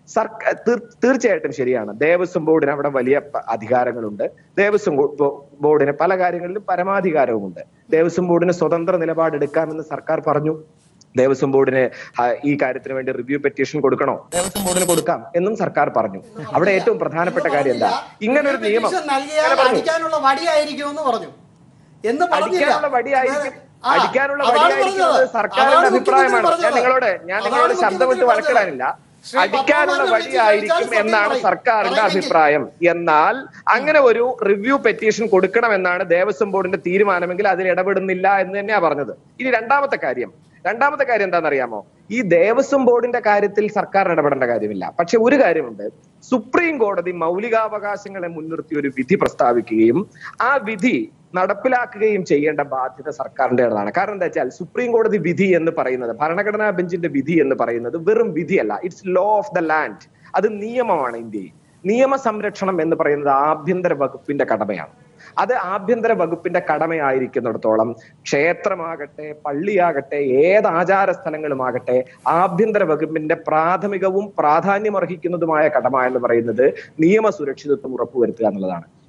തീർച്ചയായിട്ടും ശരിയാണ്, ദേവസ്വം ബോർഡിന് അവിടെ വലിയ അധികാരങ്ങളുണ്ട്. ദേവസ്വം ബോർഡിന് പല കാര്യങ്ങളിലും പരമാധികാരവുമുണ്ട്. ദേവസ്വം ബോർഡിന് സ്വതന്ത്ര നിലപാടെടുക്കാമെന്ന് സർക്കാർ പറഞ്ഞു. ദേവസ്വം ബോർഡിന് ഈ കാര്യത്തിന് വേണ്ടി റിവ്യൂ പെറ്റീഷൻ കൊടുക്കണോ? ദേവസ്വം ബോർഡിന് കൊടുക്കാം എന്നും സർക്കാർ പറഞ്ഞു. അവിടെ ഏറ്റവും പ്രധാനപ്പെട്ട കാര്യം എന്താ? ഇങ്ങനൊരു നിയമം അടിക്കാനുള്ള വടിയായിരിക്കുമെന്ന് സർക്കാരിന്റെ അഭിപ്രായമാണ്. ഞാൻ നിങ്ങളോട് ശബ്ദമിട്ട് വഴക്കിടാനില്ല. അടിക്കാനുള്ള വഴിയായിരിക്കും എന്നാണ് സർക്കാരിന്റെ അഭിപ്രായം. എന്നാൽ അങ്ങനെ ഒരു റിവ്യൂ പെറ്റീഷൻ കൊടുക്കണമെന്നാണ് ദേവസ്വം ബോർഡിന്റെ തീരുമാനമെങ്കിൽ അതിൽ ഇടപെടുന്നില്ല എന്ന് തന്നെയാ പറഞ്ഞത്. ഇനി രണ്ടാമത്തെ കാര്യം എന്താണെന്നറിയാമോ? ഈ ദേവസ്വം ബോർഡിന്റെ കാര്യത്തിൽ സർക്കാർ ഇടപെടേണ്ട കാര്യമില്ല. പക്ഷെ ഒരു കാര്യമുണ്ട്. സുപ്രീം കോടതി മൗലികാവകാശങ്ങളെ മുൻനിർത്തി ഒരു വിധി പ്രസ്താവിക്കുകയും ആ വിധി നടപ്പിലാക്കുകയും ചെയ്യേണ്ട ബാധ്യത സർക്കാരിൻ്റെതാണ്. കാരണം എന്താ വെച്ചാൽ സുപ്രീം കോടതി വിധി എന്ന് പറയുന്നത്, ഭരണഘടനാ ബെഞ്ചിന്റെ വിധി എന്ന് പറയുന്നത് വെറും വിധിയല്ല. It's law of the land. അത് നിയമമാണ്. ഇന്ത്യയിൽ നിയമ സംരക്ഷണം എന്ന് പറയുന്നത് ആഭ്യന്തര വകുപ്പിന്റെ കടമയാണ്. അത് ആഭ്യന്തര വകുപ്പിന്റെ കടമയായിരിക്കുന്നിടത്തോളം ക്ഷേത്രമാകട്ടെ, പള്ളിയാകട്ടെ, ഏത് ആചാര സ്ഥലങ്ങളുമാകട്ടെ, ആഭ്യന്തര വകുപ്പിന്റെ പ്രാഥമികവും പ്രാധാന്യമർഹിക്കുന്നതുമായ കടമ എന്ന് പറയുന്നത് നിയമ സുരക്ഷിതത്വം ഉറപ്പുവരുത്തുക എന്നുള്ളതാണ്.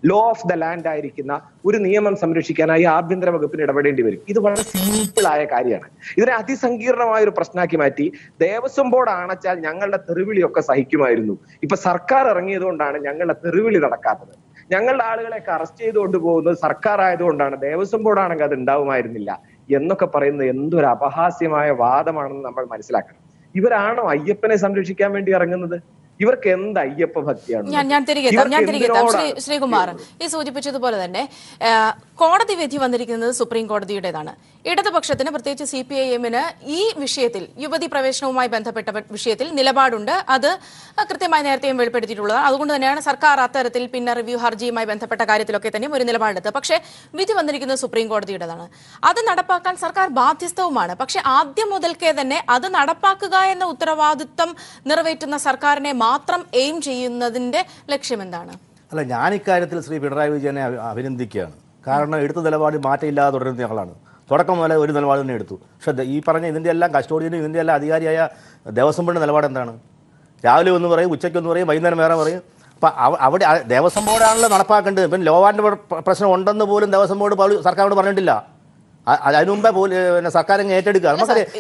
ലോ ഓഫ് ദ ലാൻഡ് ആയിരിക്കുന്ന ഒരു നിയമം സംരക്ഷിക്കാനായി ആഭ്യന്തര വകുപ്പിന് ഇടപെടേണ്ടി വരും. ഇത് വളരെ സിമ്പിൾ ആയ കാര്യമാണ്. ഇതിനെ അതിസങ്കീർണമായ ഒരു പ്രശ്നമാക്കി മാറ്റി ദേവസ്വം ബോർഡ് ആണച്ചാൽ ഞങ്ങളുടെ തെറിവിളിയൊക്കെ സഹിക്കുമായിരുന്നു. ഇപ്പൊ സർക്കാർ ഇറങ്ങിയത് കൊണ്ടാണ് ഞങ്ങളുടെ തെറിവിളി നടക്കാത്തത്. ഞങ്ങളുടെ ആളുകളെയൊക്കെ അറസ്റ്റ് ചെയ്തുകൊണ്ട് പോകുന്നത് സർക്കാർ ആയതുകൊണ്ടാണ്, ദേവസ്വം ബോർഡ് ആണെങ്കിൽ അത് ഉണ്ടാവുമായിരുന്നില്ല എന്നൊക്കെ പറയുന്നത് എന്തൊരു അപഹാസ്യമായ വാദമാണെന്ന് നമ്മൾ മനസ്സിലാക്കണം. ഇവരാണോ അയ്യപ്പനെ സംരക്ഷിക്കാൻ വേണ്ടി ഇറങ്ങുന്നത്? ഇവർക്ക് എന്ത് അയ്യപ്പ ഭക്തിയാണ്? ഞാൻ തിരികെ എത്താം. ശ്രീകുമാർ ഈ സൂചിപ്പിച്ചതുപോലെ തന്നെ കോടതി വിധി വന്നിരിക്കുന്നത് സുപ്രീം കോടതിയുടേതാണ്. ഇടതുപക്ഷത്തിന്, പ്രത്യേകിച്ച് CPIM-ന് ഈ വിഷയത്തിൽ, യുവതി പ്രവേശനവുമായി ബന്ധപ്പെട്ട വിഷയത്തിൽ നിലപാടുണ്ട്. അത് കൃത്യമായി നേരത്തെയും വെളിപ്പെടുത്തിയിട്ടുള്ളതാണ്. അതുകൊണ്ട് തന്നെയാണ് സർക്കാർ അത്തരത്തിൽ പിന്നെ റിവ്യൂ ഹർജിയുമായി ബന്ധപ്പെട്ട കാര്യത്തിലൊക്കെ തന്നെയും ഒരു നിലപാടെടുത്തത്. പക്ഷേ വിധി വന്നിരിക്കുന്നത് സുപ്രീം കോടതിയുടേതാണ്. അത് നടപ്പാക്കാൻ സർക്കാർ ബാധ്യസ്ഥവുമാണ്. പക്ഷെ ആദ്യം മുതൽക്കേ തന്നെ അത് നടപ്പാക്കുക എന്ന ഉത്തരവാദിത്തം നിറവേറ്റുന്ന സർക്കാരിനെ മാത്രം എയിം ചെയ്യുന്നതിന്റെ ലക്ഷ്യം എന്താണ്? അല്ല, ഞാൻ ഇക്കാര്യത്തിൽ ശ്രീ പിണറായി വിജയനെ അഭിനന്ദിക്കുകയാണ്. കാരണം എടുത്ത നിലപാട് മാറ്റമില്ലാതെ തുടരുന്ന ഞങ്ങളാണ്. തുടക്കം മുതലേ ഒരു നിലപാട് തന്നെ എടുത്തു. പക്ഷേ ഈ പറഞ്ഞ ഇതിൻ്റെ എല്ലാം കസ്റ്റോഡിയനും ഇതിൻ്റെ എല്ലാം അധികാരിയായ ദേവസ്വം ബോർഡിൻ്റെ നിലപാട് എന്താണ്? രാവിലെ ഒന്ന് പറയും, ഉച്ചയ്ക്ക് ഒന്ന് പറയും, വൈകുന്നേരം വേറെ പറയും. അപ്പം അവിടെ ദേവസ്വം ബോർഡാണല്ലോ നടപ്പാക്കേണ്ടത്. ഇപ്പം ലോ ആൻഡ് പ്രശ്നം ഉണ്ടെന്ന് പോലും ദേവസ്വം ബോർഡ് സർക്കാരോട് പറഞ്ഞിട്ടില്ല. അതിനു മുമ്പേ സർക്കാർ ഏറ്റെടുക്കുക.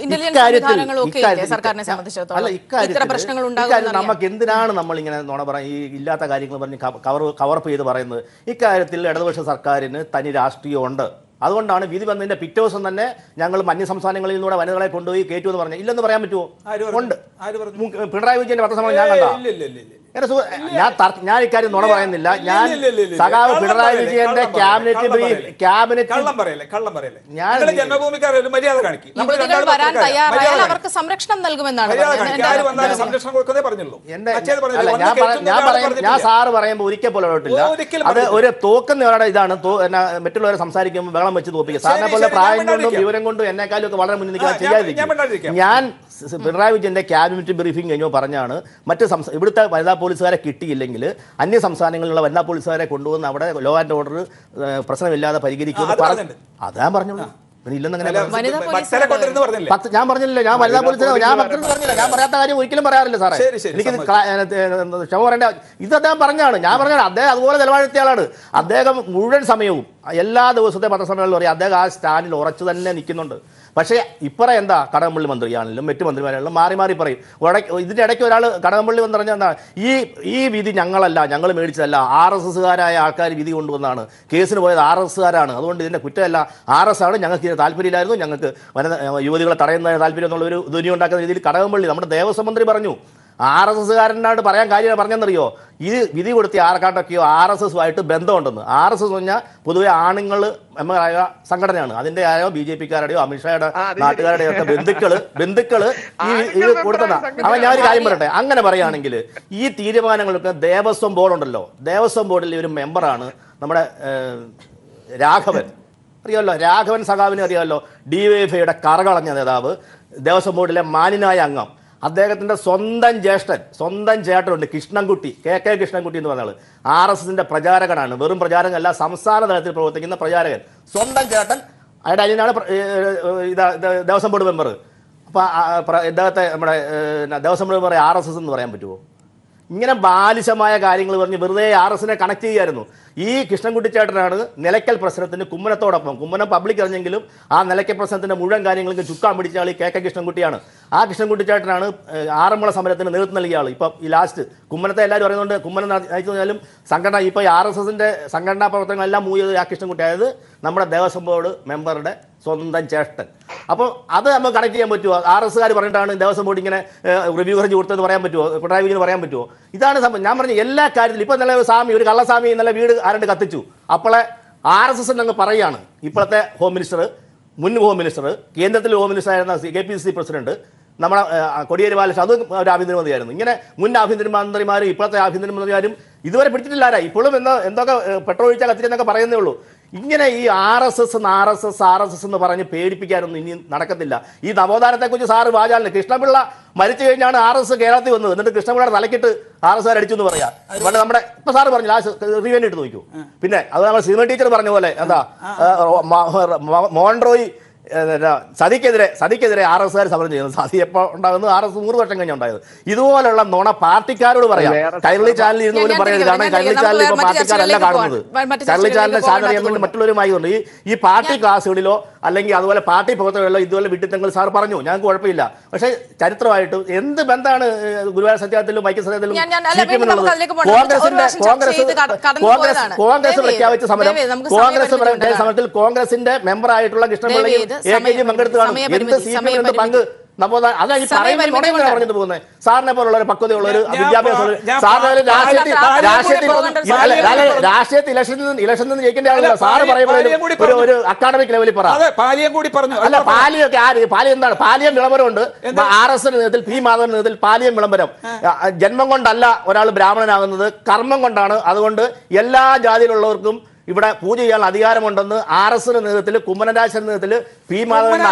നമുക്ക് എന്തിനാണ് നമ്മളിങ്ങനെ നുണ പറയാം, ഈ ഇല്ലാത്ത കാര്യങ്ങൾ പറഞ്ഞ് കവറപ്പ് ചെയ്ത് പറയുന്നത്? ഇക്കാര്യത്തിൽ ഇടതുപക്ഷ സർക്കാരിന് തനി രാഷ്ട്രീയമുണ്ട്. അതുകൊണ്ടാണ് വിധി വന്നതിന്റെ പിറ്റേ ദിവസം തന്നെ ഞങ്ങൾ അന്യ സംസ്ഥാനങ്ങളിൽ നിന്നൂടെ വനിതകളെ കൊണ്ടുപോയി കയറ്റുമെന്ന് പറഞ്ഞു. ഇല്ലെന്ന് പറയാൻ പറ്റുമോ? ഉണ്ട്. പിണറായി വിജയന്റെ പത്രസമ്മേളനം ഞാൻ കണ്ട. ഞാൻ ഇക്കാര്യം നുണ പറയുന്നില്ല. ഞാൻ സഖാവ് പിണറായി വിജയന്റെ ക്യാബിനറ്റ് അവർക്ക് സംരക്ഷണം നൽകുമെന്നാണ് ഞാൻ സാറ് പറയുമ്പോൾ ഒരിക്കൽ പോലെ ഇടപെട്ടില്ല. അത് ഒരു തോക്കുന്ന ഇതാണ്. മറ്റുള്ളവരെ സംസാരിക്കുമ്പോൾ വെള്ളം വെച്ച് തോപ്പിക്കുക. സാറിനെ പോലെ പ്രായം കൊണ്ടും വിവരം കൊണ്ടും എന്നെക്കാളും ഒക്കെ വളരെ മുന്നിൽ നിൽക്കാൻ ചെയ്യാതിരിക്കും. ഞാൻ പിണറായി വിജയന്റെ ക്യാബിനറ്റ് ബ്രീഫിംഗ് കഴിഞ്ഞോ പറഞ്ഞാണ് മറ്റ് ഇവിടുത്തെ വനിതാ പോലീസുകാരെ കിട്ടിയില്ലെങ്കിൽ അന്യ സംസ്ഥാനങ്ങളിലുള്ള വനിതാ പോലീസുകാരെ കൊണ്ടുവന്ന് അവിടെ ലോ ആൻഡ് ഓർഡർ പ്രശ്നമില്ലാതെ പരിഹരിക്കുമെന്ന് അതാ പറഞ്ഞോളൂ. ഞാൻ പറഞ്ഞില്ല, ഞാൻ വനിതാ പോലീസിനെ ഞാൻ പറഞ്ഞില്ല. ഞാൻ പറയാത്ത കാര്യം ഒരിക്കലും പറയാറില്ല സാറേ. എനിക്ക് ക്ഷമ പറയേണ്ട. ഇത് അദ്ദേഹം പറഞ്ഞാണ്. ഞാൻ പറഞ്ഞാണ് അദ്ദേഹം അതുപോലെ നിലപാടെടുത്ത ആളാണ്. അദ്ദേഹം മുഴുവൻ സമയവും എല്ലാ ദിവസത്തെ പത്രസമ്മേളനം പറയും അദ്ദേഹം ആ സ്റ്റാൻഡിൽ ഉറച്ചു തന്നെ നിൽക്കുന്നുണ്ട്. പക്ഷേ ഇപ്പറേ എന്താ, കടകംപള്ളി മന്ത്രിയാണെങ്കിലും മറ്റു മന്ത്രിമാരാണെങ്കിലും മാറി മാറി പറയും. ഇതിൻ്റെ ഇടയ്ക്ക് ഒരാൾ കടകംപള്ളി വന്ന് പറഞ്ഞാൽ എന്താ, ഈ വിധി ഞങ്ങൾ മേടിച്ചതല്ല, RSSകാരായ ആൾക്കാർ വിധി കൊണ്ടുവന്നാണ്, കേസിന് പോയത് RSSകാരാണ്, അതുകൊണ്ട് ഇതിൻ്റെ കുറ്റമല്ല, RS ആണ്, ഞങ്ങൾക്ക് ഇതിന് താല്പര്യമില്ലായിരുന്നു, ഞങ്ങൾക്ക് യുവതികളെ തടയുന്ന താല്പര്യം എന്നുള്ള ഒരു ധ്വനി ഉണ്ടാക്കുന്ന രീതിയിൽ കടകംപള്ളി നമ്മുടെ ദേവസ്വം മന്ത്രി പറഞ്ഞു. RSSകാരനോട് പറയാൻ കാര്യം പറഞ്ഞെന്നറിയോ? ഇത് വിധി കൊടുത്തിയ ആർക്കാട്ടൊക്കെയോ RSSുമായിട്ട് ബന്ധമുണ്ടെന്ന്. RSS എന്ന് പറഞ്ഞാൽ പൊതുവെ ആണുങ്ങൾ മെമ്പറായ സംഘടനയാണ്. അതിൻ്റെ ആയോ BJPക്കാരുടെയോ അമിത്ഷായുടെ നാട്ടുകാരുടെയോ ഒക്കെ ബന്ധുക്കള് ഇത് കൊടുത്തതാ. അവൻ ഞാനൊരു കാര്യം പറയട്ടെ, അങ്ങനെ പറയുകയാണെങ്കിൽ ഈ തീരുമാനങ്ങളൊക്കെ ദേവസ്വം ബോർഡ് ഉണ്ടല്ലോ, ദേവസ്വം ബോർഡിലെ ഒരു മെമ്പറാണ് നമ്മുടെ രാഘവൻ. അറിയാമല്ലോ, രാഘവൻ സഖാവിനെ അറിയാമല്ലോ, DYFIയുടെ കറകളഞ്ഞ നേതാവ്, ദേവസ്വം ബോർഡിലെ മാന്യനായ അംഗം. അദ്ദേഹത്തിൻ്റെ സ്വന്തം ചേട്ടനുണ്ട്, കൃഷ്ണൻകുട്ടി, KK കൃഷ്ണൻകുട്ടി എന്ന് പറഞ്ഞാൽ RSSന്റെ പ്രചാരകനാണ്. വെറും പ്രചാരകനല്ല, സംസ്ഥാന തലത്തിൽ പ്രവർത്തിക്കുന്ന പ്രചാരകൻ. സ്വന്തം ചേട്ടൻ അയാളുടെ അനിയനാണ് ദേവസ്വം ബോർഡ് മെമ്പർ. അപ്പോൾ ഇദ്ദേഹത്തെ നമ്മുടെ ദേവസ്വം ബോർഡ് മെമ്പർ RSS എന്ന് പറയാൻ പറ്റുമോ? ഇങ്ങനെ ബാലിശമായ കാര്യങ്ങൾ പറഞ്ഞ് വെറുതെ RSSനെ കണക്ട് ചെയ്യായിരുന്നു. ഈ കൃഷ്ണൻകുട്ടി ചേട്ടനാണ് നിലയ്ക്കൽ പ്രശ്നത്തിന് കുമ്മനത്തോടൊപ്പം, കുമ്മനം പബ്ലിക് അറിഞ്ഞെങ്കിലും ആ നിലയ്ക്കൽ പ്രശ്നത്തിന്റെ മുഴുവൻ കാര്യങ്ങൾക്ക് ചുക്കാൻ പിടിച്ച ആൾ KK കൃഷ്ണൻകുട്ടിയാണ്. ആ കൃഷ്ണൻകുട്ടി ചേട്ടനാണ് ആറന്മുള സമരത്തിന് നേതൃത്വം നൽകിയ ആൾ. ഇപ്പം ഈ ലാസ്റ്റ് കുമ്മനത്തെ എല്ലാവരും പറയുന്നുണ്ട്, കുമ്മനം നയിച്ചു കഴിഞ്ഞാലും സംഘടന ഇപ്പോൾ RSSന്റെ സംഘടനാ പ്രവർത്തനങ്ങളെല്ലാം മൂയത് ആ കൃഷ്ണൻകുട്ടി, അതായത് നമ്മുടെ ദേവസ്വം ബോർഡ് മെമ്പറുടെ സ്വന്തം ചേട്ടൻ. അപ്പോൾ അത് നമുക്ക് കണക്ട് ചെയ്യാൻ പറ്റുമോ? RSSകാർ പറഞ്ഞിട്ടാണ് ദേവസ്വം ബോർഡ് ഇങ്ങനെ റിവ്യൂ ഹർജി കൊടുത്തതെന്ന് പറയാൻ പറ്റുമോ? പിണറായി വിജയന് പറയാൻ പറ്റുമോ? ഇതാണ് സംഭവം. ഞാൻ പറഞ്ഞ എല്ലാ കാര്യത്തിലും ഇപ്പം നല്ല സ്വാമി, ഒരു കള്ളസ്വാമി നല്ല വീട് ആരണ്ട് കത്തിച്ചു, അപ്പോളെ RSS എന്നങ്ങ് പറയുകയാണ്. ഇപ്പോഴത്തെ ഹോം മിനിസ്റ്റർ, മുൻ ഹോം മിനിസ്റ്റർ, കേന്ദ്രത്തിലെ ഹോം മിനിസ്റ്റർ ആയിരുന്ന KPCC പ്രസിഡന്റ് നമ്മുടെ കോടിയേരി ബാലകൃഷ്ണൻ, അത് ഒരു ആഭ്യന്തരമന്ത്രിയായിരുന്നു. ഇങ്ങനെ മുൻ ആഭ്യന്തരമന്ത്രിമാരും ഇപ്പോഴത്തെ ആഭ്യന്തരമന്ത്രിമാരും ഇതുവരെ പിടിച്ചിട്ടില്ല ആരാ. ഇപ്പോഴും എന്തൊക്കെ പെട്രോൾ ഒഴിച്ചാൽ കത്തിച്ചെന്നൊക്കെ പറയുന്നേ ഉള്ളൂ. ഇങ്ങനെ ഈ RSS എന്ന് പറഞ്ഞ് പേടിപ്പിക്കാനൊന്നും ഇനി നടക്കത്തില്ല. ഈ നവോത്ഥാനത്തെക്കുറിച്ച് സാറ് വാചാലിന് കൃഷ്ണപിള്ള മരിച്ചു കഴിഞ്ഞാണ് RSS കേരളത്തിൽ വന്നത്. എന്നിട്ട് കൃഷ്ണപിള്ളയുടെ തലക്കിട്ട് RSSകാർ അടിച്ചു എന്ന് പറയാം. പണ്ട് നമ്മുടെ ഇപ്പൊ സാറ് പറഞ്ഞു ലാസ്റ്റ് റിവ്യൂവിന് ഇട്ട് നോക്കൂ. പിന്നെ അത് നമ്മൾ സിനിമ ടീച്ചർ പറഞ്ഞ പോലെ എന്താ, മോൺട്രോയ് സതിക്കെതിരെ RSകാർ സമരം ചെയ്യുന്നത്. സതി എപ്പോൾ ഉണ്ടാകുന്നത്? RS 100 വർഷം കഴിഞ്ഞാൽ ഉണ്ടായത്. ഇതുപോലുള്ള നുണ പാർട്ടിക്കാരോട് പറയാം. കൈരളി ചാനലിൽ ഇരുന്ന് പോലും പറയരുത്. കാരണം കൈരളി ചാനലിൽ ഇപ്പോൾ പാർട്ടിക്കാരല്ല കാണുന്നത്. കൈരളി ചാനലിന്റെ ചാനൽ അറിയാൻ വേണ്ടി മറ്റുള്ളവരുമായി ഉണ്ട്. ഈ പാർട്ടി ക്ലാസ്സുകളിലോ അല്ലെങ്കിൽ അതുപോലെ പാർട്ടി പ്രവർത്തനങ്ങളിലോ ഇതുപോലെ വിട്ടിത്തങ്ങൾ സാർ പറഞ്ഞു, ഞങ്ങൾക്ക് കുഴപ്പമില്ല. പക്ഷേ ചരിത്രമായിട്ട് എന്ത് ബന്ധമാണ് ഗുരുവായൂർ സത്യാഗ്രഹത്തിലും വൈക്കം സത്യാഗ്രഹത്തിലും കോൺഗ്രസ് പ്രഖ്യാപിച്ച സമരം? സമരത്തിൽ കോൺഗ്രസിന്റെ മെമ്പർ ആയിട്ടുള്ള കൃഷ്ണപിള്ളയും AKG പങ്കെടുത്ത് കാണും. എന്ത് CPM പങ്ക് അതാണ് ഈ പറഞ്ഞിട്ട് പോകുന്നത്. സാറിനെ പോലുള്ള ഒരു പക്വതയുള്ള ഒരു വിദ്യാഭ്യാസം രാഷ്ട്രീയത്തിൽ ഇലക്ഷനിൽ നിന്ന് ജയിക്കേണ്ട ആളല്ല. സാറ് പറയുമ്പോൾ ഒരു അക്കാഡമിക് ലെവലിൽ പറ. അല്ല, പാലിയൊക്കെ ആര്? പാലി എന്താണ്? പാലിയം വിളംബരമുണ്ട്. RS നേതൃത്വത്തിൽ P മാധവൻ നേതൃത്വത്തിൽ പാലിയം വിളംബരം. ജന്മം കൊണ്ടല്ല ഒരാൾ ബ്രാഹ്മണനാകുന്നത്, കർമ്മം കൊണ്ടാണ്. അതുകൊണ്ട് എല്ലാ ജാതിയിലുള്ളവർക്കും ഇവിടെ പൂജ ചെയ്യാനുള്ള അധികാരമുണ്ടെന്ന് RS നേതൃത്വത്തിൽ, കുമ്മനരാജന്റെ നേതൃത്വത്തിൽ, P മാധവന്റെ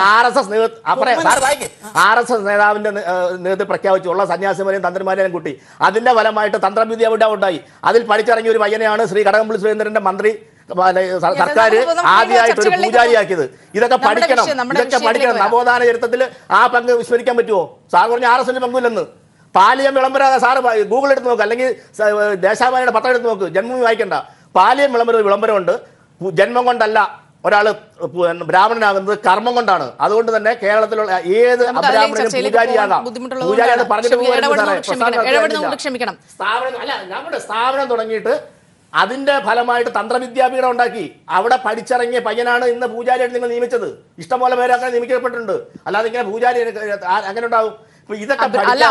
RSS നേതാവിന്റെ നേതൃത്വത്തിൽ പ്രഖ്യാപിച്ചുള്ള സന്യാസിമാരെയും തന്ത്രിമാരെയും കൂട്ടി അതിന്റെ ഫലമായിട്ട് തന്ത്രവിദ്യ അവിടെ ഉണ്ടായി. അതിൽ പഠിച്ചിറങ്ങിയ ഒരു പയ്യനെയാണ് ശ്രീ കടകംപള്ളി സുരേന്ദ്രന്റെ മന്ത്രി സർക്കാർ ആദ്യമായിട്ട് ഒരു പൂജാരിയാക്കിയത്. ഇതൊക്കെ പഠിക്കണം. നവോത്ഥാന ചരിത്രത്തിൽ ആ പങ്ക് വിസ്മരിക്കാൻ പറ്റുമോ? സാർ പറഞ്ഞ RSന്റെ പങ്കില്ലെന്ന്. പാലിയം വിളംബര സാറ് ഗൂഗിൾ എടുത്ത് നോക്ക്, അല്ലെങ്കിൽ ദേശാഭിമാനിയുടെ പത്രം എടുത്ത് നോക്ക്, ജന്മഭൂമി വായിക്കണ്ട. പാലിയം വിളംബരമുണ്ട്. ജന്മം കൊണ്ടല്ല ഒരാൾ ബ്രാഹ്മണനാകുന്നത്, കർമ്മം കൊണ്ടാണ്. അതുകൊണ്ട് തന്നെ കേരളത്തിലുള്ള ഏത് അബ്രാഹ്മണനും പൂജാരിയാകാം. പൂജാരി പറഞ്ഞിട്ട് സ്ഥാപനം തുടങ്ങിയിട്ട് അതിന്റെ ഫലമായിട്ട് തന്ത്രവിദ്യാപീഠം ഉണ്ടാക്കി അവിടെ പഠിച്ചിറങ്ങിയ പയ്യനാണ് ഇന്ന് പൂജാരിയായിട്ട് നിങ്ങൾ നിയമിച്ചത്. ഇഷ്ടംപോലെ പേര് അങ്ങനെ നിയമിക്കപ്പെട്ടിട്ടുണ്ട്. അല്ലാതെ ഇങ്ങനെ പൂജാരി അങ്ങനെ ഉണ്ടാവും. ഇതൊക്കെ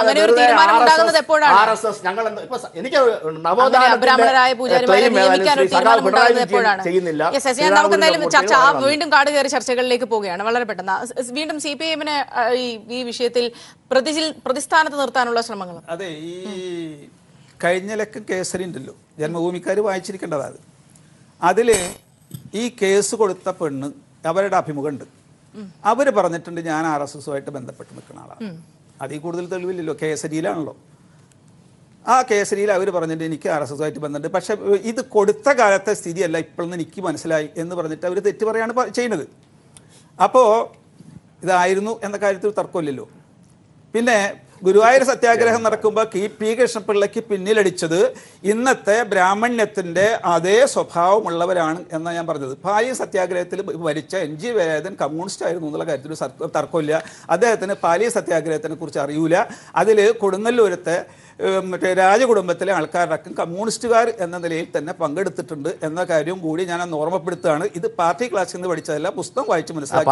ചെയ്യുന്നില്ല. വീണ്ടും കാട് കയറി ചർച്ചകളിലേക്ക് പോവുകയാണ്. വളരെ പെട്ടെന്ന് വീണ്ടും CPM-നെ ഈ വിഷയത്തിൽ പ്രതിസ്ഥാനത്ത് നിർത്താനുള്ള ശ്രമങ്ങൾ. അതെ, ഈ കഴിഞ്ഞ ലക്കം കേസരി ഉണ്ടല്ലോ, ജന്മഭൂമിക്കാർ വായിച്ചിരിക്കേണ്ടതാണ്. അതില് ഈ കേസ് കൊടുത്ത പെണ്ണ് അവരുടെ അഭിമുഖമുണ്ട്. അവര് പറഞ്ഞിട്ടുണ്ട് ഞാൻ RSSുമായിട്ട് ബന്ധപ്പെട്ട് നിൽക്കുന്ന ആളാണ്. അതിൽ കൂടുതൽ തെളിവില്ലല്ലോ, കേസരിയിലാണല്ലോ. ആ കേസരിയിൽ അവർ പറഞ്ഞിട്ട് എനിക്ക് RSSുമായിട്ട് ബന്ധമുണ്ട്, പക്ഷെ ഇത് കൊടുത്ത കാലത്തെ സ്ഥിതിയല്ല ഇപ്പോഴെന്ന് എനിക്ക് മനസ്സിലായി എന്ന് പറഞ്ഞിട്ട് അവർ തെറ്റ് പറയാണ് ചെയ്യുന്നത്. അപ്പോൾ ഇതായിരുന്നു എന്ന കാര്യത്തിൽ തർക്കമില്ലല്ലോ. പിന്നെ ഗുരുവായൂർ സത്യാഗ്രഹം നടക്കുമ്പോൾ P കൃഷ്ണപിള്ളയ്ക്ക് പിന്നിലടിച്ചത് ഇന്നത്തെ ബ്രാഹ്മണ്യത്തിൻ്റെ അതേ സ്വഭാവമുള്ളവരാണ് എന്നാണ് ഞാൻ പറഞ്ഞത്. പാലി സത്യാഗ്രഹത്തിൽ ഭരിച്ച NG വേദൻ കമ്മ്യൂണിസ്റ്റ് ആയിരുന്നു എന്നുള്ള കാര്യത്തിൽ തർക്കമില്ല. അദ്ദേഹത്തിന് പാലി സത്യാഗ്രഹത്തിനെ കുറിച്ച് അറിയൂല. അതിൽ കൊടുങ്ങല്ലൂരത്തെ മറ്റേ രാജകുടുംബത്തിലെ ആൾക്കാരടക്കം കമ്മ്യൂണിസ്റ്റുകാർ എന്ന നിലയിൽ തന്നെ പങ്കെടുത്തിട്ടുണ്ട് എന്ന കാര്യവും കൂടി ഞാൻ അന്ന് ഓർമ്മപ്പെടുത്തുകയാണ്. ഇത് പാർട്ടി ക്ലാസ്സിൽ നിന്ന് പഠിച്ചതല്ല, പുസ്തകം വായിച്ച് മനസ്സിലാക്കി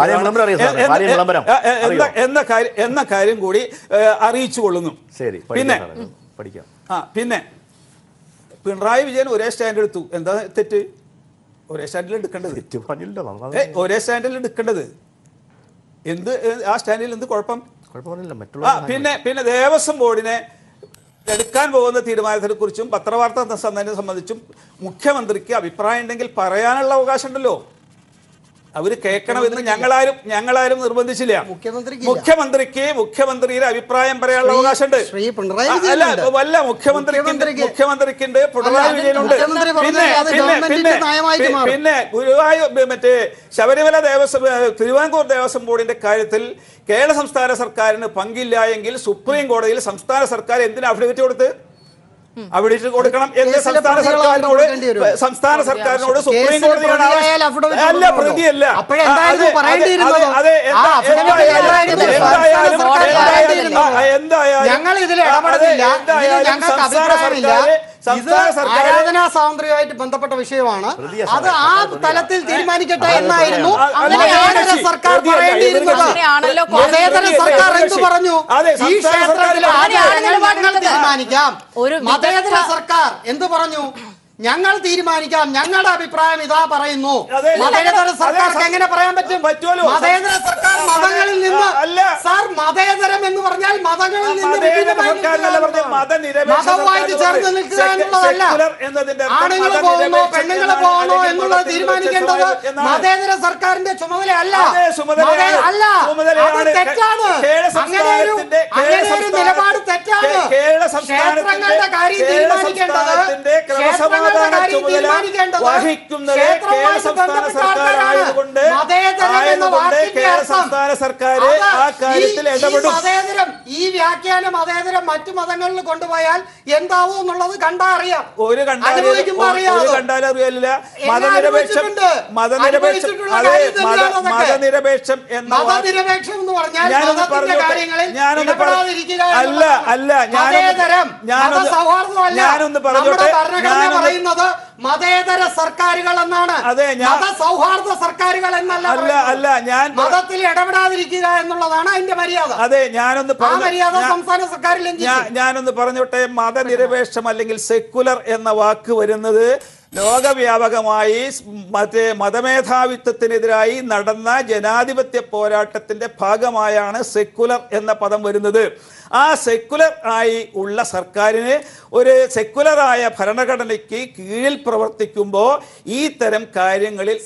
എന്ന കാര്യം കൂടി അറിയിച്ചു കൊള്ളുന്നു. പിന്നെ പിണറായി വിജയൻ ഒരേ സ്റ്റാൻഡ് എടുത്തു. എന്താ തെറ്റ്? ഒരേ സ്റ്റാൻഡിൽ എടുക്കേണ്ടത് എന്ത്? ആ സ്റ്റാൻഡിൽ എന്ത് കുഴപ്പം? പിന്നെ ദേവസ്വം ബോർഡിനെ എടുക്കാൻ പോകുന്ന തീരുമാനത്തിനെ കുറിച്ചും പത്രവാർത്താ സംബന്ധിച്ചും മുഖ്യമന്ത്രിക്ക് അഭിപ്രായം ഉണ്ടെങ്കിൽ പറയാനുള്ള അവകാശം ഉണ്ടല്ലോ. അവര് കേൾക്കണമെന്ന് ഞങ്ങളാരും നിർബന്ധിച്ചില്ല. മുഖ്യമന്ത്രിയുടെ അഭിപ്രായം പറയാനുള്ള അവകാശമുണ്ട്. വല്ല മുഖ്യമന്ത്രിക്കുണ്ട്, പിണറായി വിജയനുണ്ട്. പിന്നെ ഗുരുവായൂർ മറ്റേ ശബരിമല തിരുവിതാംകൂർ ദേവസ്വം ബോർഡിന്റെ കാര്യത്തിൽ കേരള സംസ്ഥാന സർക്കാരിന് പങ്കില്ല എങ്കിൽ സുപ്രീം കോടതിയിൽ സംസ്ഥാന സർക്കാർ എന്തിനാ അഫിഡവിറ്റ് കൊടുത്ത്? അവിടെ കൊടുക്കണം എന്ന് സംസ്ഥാന സർക്കാരിനോട് സുപ്രീം കോടതിയാണ് അല്ല പ്രതിയല്ല. ആരാധനാ സ്വാതന്ത്ര്യമായിട്ട് ബന്ധപ്പെട്ട വിഷയമാണ്. അത് ആ തലത്തിൽ തീരുമാനിക്കട്ടെ എന്നായിരുന്നു മതേതര സർക്കാർ പറയേണ്ടിയിരുന്നത്. മതേതര സർക്കാർ എന്ത് പറഞ്ഞു? ഈ ക്ഷേത്രത്തിൽ ഞങ്ങൾ തീരുമാനിക്കാം. മതേതര സർക്കാർ എന്ത് പറഞ്ഞു? ഞങ്ങൾ തീരുമാനിക്കാം, ഞങ്ങളുടെ അഭിപ്രായം ഇതാ പറയുന്നു. മതേതര സർക്കാർക്ക് എങ്ങനെ പറയാൻ പറ്റും? മതേതര സർക്കാർ മതങ്ങളിൽ നിന്ന് സാർ മതേതരം എന്ന് പറഞ്ഞാൽ മതങ്ങളിൽ നിന്ന് മതവുമായിട്ട് ചേർന്ന് നിൽക്കുക എന്നുള്ളതല്ല. ആണുങ്ങൾ പോകുന്നോ പെണ്ണുങ്ങൾ പോകുന്നോ എന്നുള്ളത് തീരുമാനിക്കേണ്ടത് മതേതര സർക്കാരിന്റെ ചുമതലയല്ല. അല്ല, അത് തെറ്റാണ്. അങ്ങനെ ഒരു നിലപാട് തെറ്റാണ്. ക്ഷേത്രങ്ങളുടെ കാര്യം തീരുമാനിക്കേണ്ടത് ഈ വ്യാഖ്യാനം മതേതരം മറ്റു മതങ്ങളിൽ കൊണ്ടുപോയാൽ എന്താവും എന്നുള്ളത് കണ്ടാ അറിയാം. മതനിരപേക്ഷം എന്ന് പറഞ്ഞാൽ കാര്യങ്ങളിൽ അല്ല അല്ല ഞാനൊന്ന് പറഞ്ഞോട്ടെ. പറയുന്നത് മതേതര സർക്കാരുകൾ എന്നാണ്, മതസൗഹാർദ്ദ സർക്കാരുകൾ എന്നല്ല. അല്ല ഞാൻ മതത്തിൽ ഇടപെടാതിരിക്കുക എന്നുള്ളതാണ് അതിന്റെ മര്യാദ. അതെ, ഞാനൊന്ന് മര്യാദ സംസ്ഥാന സർക്കാരിൽ ഞാനൊന്ന് പറഞ്ഞോട്ടെ. മതനിരപേക്ഷം അല്ലെങ്കിൽ സെക്കുലർ എന്ന വാക്ക് വരുന്നത് ലോകവ്യാപകമായി മതമേധാവിത്വത്തിനെതിരായി നടന്ന ജനാധിപത്യ പോരാട്ടത്തിന്റെ ഭാഗമായാണ് സെക്കുലർ എന്ന പദം വരുന്നത്. ആ സെക്കുലർ ആയി ഉള്ള സർക്കാരിന് ഒരു സെക്കുലറായ ഭരണഘടനയ്ക്ക് കീഴിൽ പ്രവർത്തിക്കുമ്പോൾ ഈ തരം കാര്യങ്ങളിൽ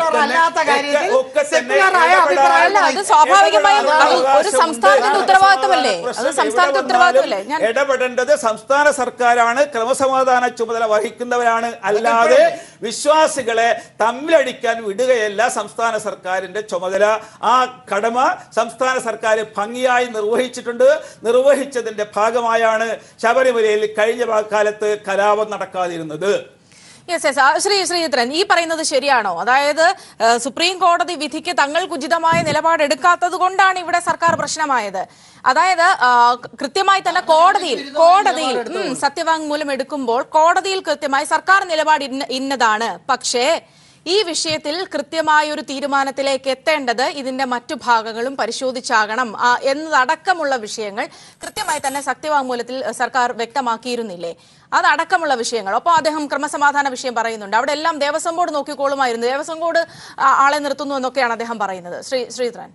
ഇടപെടേണ്ടത് സംസ്ഥാന സർക്കാരാണ്, ക്രമസമാധാന ചുമതല വഹിക്കുന്നവരാണ്. അല്ലാതെ വിശ്വാസികളെ തമ്മിലടിക്കാൻ വിടുകയല്ല സംസ്ഥാന സർക്കാരിന്റെ ചുമതല. ആ കടമ സംസ്ഥാന സർക്കാർ ഭംഗിയായി നിർവഹിച്ചിട്ടുണ്ട്. നിർവഹിച്ചതിന്റെ ഭാഗമായാണ് ശബരിമലയിൽ കഴിഞ്ഞ കാലത്ത് കലാപം നടക്കാതിരുന്നത്. ശ്രീചിത്രൻ, ഈ പറയുന്നത് ശരിയാണോ? അതായത് സുപ്രീം കോടതി വിധിക്ക് തങ്ങൾക്ക് ഉചിതമായ നിലപാടെടുക്കാത്തത് കൊണ്ടാണ് ഇവിടെ സർക്കാർ പ്രശ്നമായത്. അതായത് കൃത്യമായി തന്നെ കോടതിയിൽ സത്യവാങ്മൂലം എടുക്കുമ്പോൾ കോടതിയിൽ കൃത്യമായി സർക്കാർ നിലപാട് ഇന്നതാണ്. പക്ഷേ ഈ വിഷയത്തിൽ കൃത്യമായ ഒരു തീരുമാനത്തിലേക്ക് എത്തേണ്ടത് ഇതിന്റെ മറ്റു ഭാഗങ്ങളും പരിശോധിച്ചാകണം എന്നതടക്കമുള്ള വിഷയങ്ങൾ കൃത്യമായി തന്നെ സത്യവാങ്മൂലത്തിൽ സർക്കാർ വ്യക്തമാക്കിയിരുന്നില്ലേ? അതടക്കമുള്ള വിഷയങ്ങൾ. ഒപ്പം അദ്ദേഹം ക്രമസമാധാന വിഷയം പറയുന്നുണ്ട്. അവിടെ എല്ലാം ദേവസ്വം ബോർഡ് നോക്കിക്കോളുമായിരുന്നു, ദേവസ്വം ബോർഡ് ആളെ നിർത്തുന്നു എന്നൊക്കെയാണ് അദ്ദേഹം പറയുന്നത്. ശ്രീധരൻ,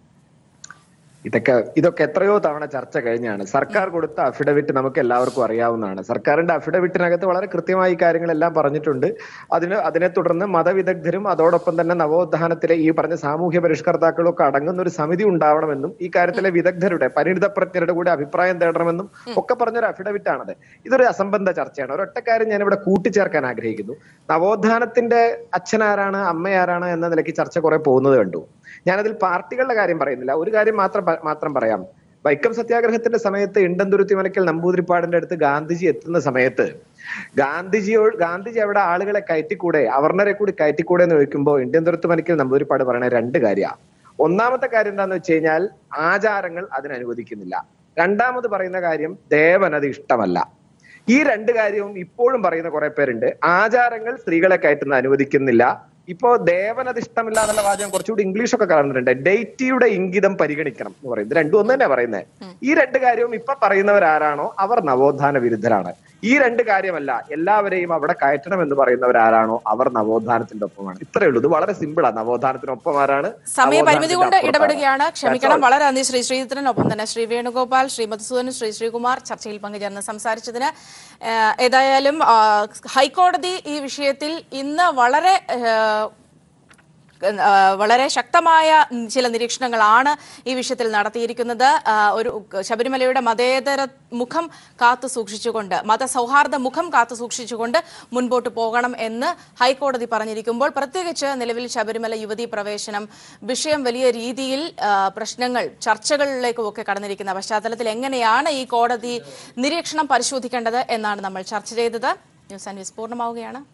ഇതൊക്കെ എത്രയോ തവണ ചർച്ച കഴിഞ്ഞാണ്. സർക്കാർ കൊടുത്ത അഫിഡവിറ്റ് നമുക്ക് എല്ലാവർക്കും അറിയാവുന്നതാണ്. സർക്കാരിന്റെ അഫിഡവിറ്റിനകത്ത് വളരെ കൃത്യമായി കാര്യങ്ങളെല്ലാം പറഞ്ഞിട്ടുണ്ട്. അതിനെ തുടർന്ന് മതവിദഗ്ധരും അതോടൊപ്പം തന്നെ നവോത്ഥാനത്തിലെ ഈ പറഞ്ഞ സാമൂഹ്യ പരിഷ്കർത്താക്കളും ഒക്കെ അടങ്ങുന്ന ഒരു സമിതി ഉണ്ടാവണമെന്നും ഈ കാര്യത്തിലെ വിദഗ്ധരുടെ പരിണിതപ്രജ്ഞരുടെ കൂടെ അഭിപ്രായം തേടണമെന്നും ഒക്കെ പറഞ്ഞൊരു അഫിഡവിറ്റ് ആണത്. ഇതൊരു അസംബന്ധ ചർച്ചയാണ്. ഒരൊറ്റ കാര്യം ഞാൻ ഇവിടെ കൂട്ടിച്ചേർക്കാൻ ആഗ്രഹിക്കുന്നു. നവോത്ഥാനത്തിന്റെ അച്ഛനാരാണ് അമ്മയാരാണ് എന്ന നിലയ്ക്ക് ചർച്ച കുറെ പോകുന്നത് കണ്ടു. ഞാനതിൽ പാർട്ടികളുടെ കാര്യം പറയുന്നില്ല. ഒരു കാര്യം മാത്രം പറയാം. വൈക്കം സത്യാഗ്രഹത്തിന്റെ സമയത്ത് ഇണ്ടന്തുരുത്തി മനക്കൽ നമ്പൂതിരിപ്പാടിന്റെ അടുത്ത് ഗാന്ധിജി എത്തുന്ന സമയത്ത് ഗാന്ധിജി അവിടെ ആളുകളെ കയറ്റിക്കൂടെ, അവർണരെ കൂടി കയറ്റിക്കൂടെ എന്ന് ചോദിക്കുമ്പോൾ ഇണ്ടന്തുരുത്തി മനക്കൽ നമ്പൂതിരിപ്പാട് പറയണ രണ്ട് കാര്യമാണ്. ഒന്നാമത്തെ കാര്യം എന്താന്ന് വെച്ച് കഴിഞ്ഞാൽ ആചാരങ്ങൾ അതിനനുവദിക്കുന്നില്ല. രണ്ടാമത് പറയുന്ന കാര്യം ദേവനത് ഇഷ്ടമല്ല. ഈ രണ്ട് കാര്യവും ഇപ്പോഴും പറയുന്ന കുറെ പേരുണ്ട്. ആചാരങ്ങൾ സ്ത്രീകളെ കയറ്റുന്ന അനുവദിക്കുന്നില്ല. ഇപ്പോ ദേവനത് ഇഷ്ടമില്ല എന്നുള്ള വാചകം കുറച്ചുകൂടി ഇംഗ്ലീഷൊക്കെ കാണുന്നുണ്ട്. ഡേറ്റിയുടെ ഇംഗിതം പരിഗണിക്കണം എന്ന് പറയുന്നത് രണ്ടും ഒന്ന് തന്നെ പറയുന്നത്. ഈ രണ്ട് കാര്യവും ഇപ്പൊ പറയുന്നവരാരാണോ അവർ നവോത്ഥാന വിരുദ്ധരാണ്. ഈ രണ്ട് കാര്യമല്ല, എല്ലാവരെയും അവിടെ കയറ്റണം എന്ന് പറയുന്നവരാരാണോ അവർ നവോത്ഥാനത്തിന്റെ ഒപ്പമാണ്. ഇത്രയേ ഉള്ളൂ. ഇത് വളരെ സിമ്പിളാണ്. നവോത്ഥാനത്തിനൊപ്പം ആരാണ്? സമയപരിമിതി കൊണ്ട് ഇടപെടുകയാണ്, ക്ഷമിക്കണം. വളരെ നന്ദി ശ്രീ ശ്രീധരൻ. ഒപ്പം തന്നെ ശ്രീ വേണുഗോപാൽ, ശ്രീ മധുസൂദൻ, ശ്രീ ശ്രീകുമാർ ചർച്ചയിൽ പങ്കുചേർന്ന് സംസാരിച്ചതിന്. ഏതായാലും ഹൈക്കോടതി ഈ വിഷയത്തിൽ ഇന്ന് വളരെ ശക്തമായ ചില നിരീക്ഷണങ്ങളാണ് ഈ വിഷയത്തിൽ നടത്തിയിരിക്കുന്നത്. ഒരു ശബരിമലയുടെ മതേതര മുഖം കാത്തു സൂക്ഷിച്ചുകൊണ്ട്, മതസൗഹാർദ്ദ മുഖം കാത്തു സൂക്ഷിച്ചുകൊണ്ട് മുൻപോട്ട് പോകണം എന്ന് ഹൈക്കോടതി പറഞ്ഞിരിക്കുമ്പോൾ, പ്രത്യേകിച്ച് നിലവിൽ ശബരിമല യുവതീ പ്രവേശനം വിഷയം വലിയ രീതിയിൽ പ്രശ്നങ്ങൾ ചർച്ചകളിലേക്കും ഒക്കെ കടന്നിരിക്കുന്ന പശ്ചാത്തലത്തിൽ എങ്ങനെയാണ് ഈ കോടതി നിരീക്ഷണം പരിശോധിക്കേണ്ടത് എന്നാണ് നമ്മൾ ചർച്ച ചെയ്തത്. ന്യൂസ് ആൻഡ് വ്യൂസ് പൂർണ്ണമാവുകയാണ്.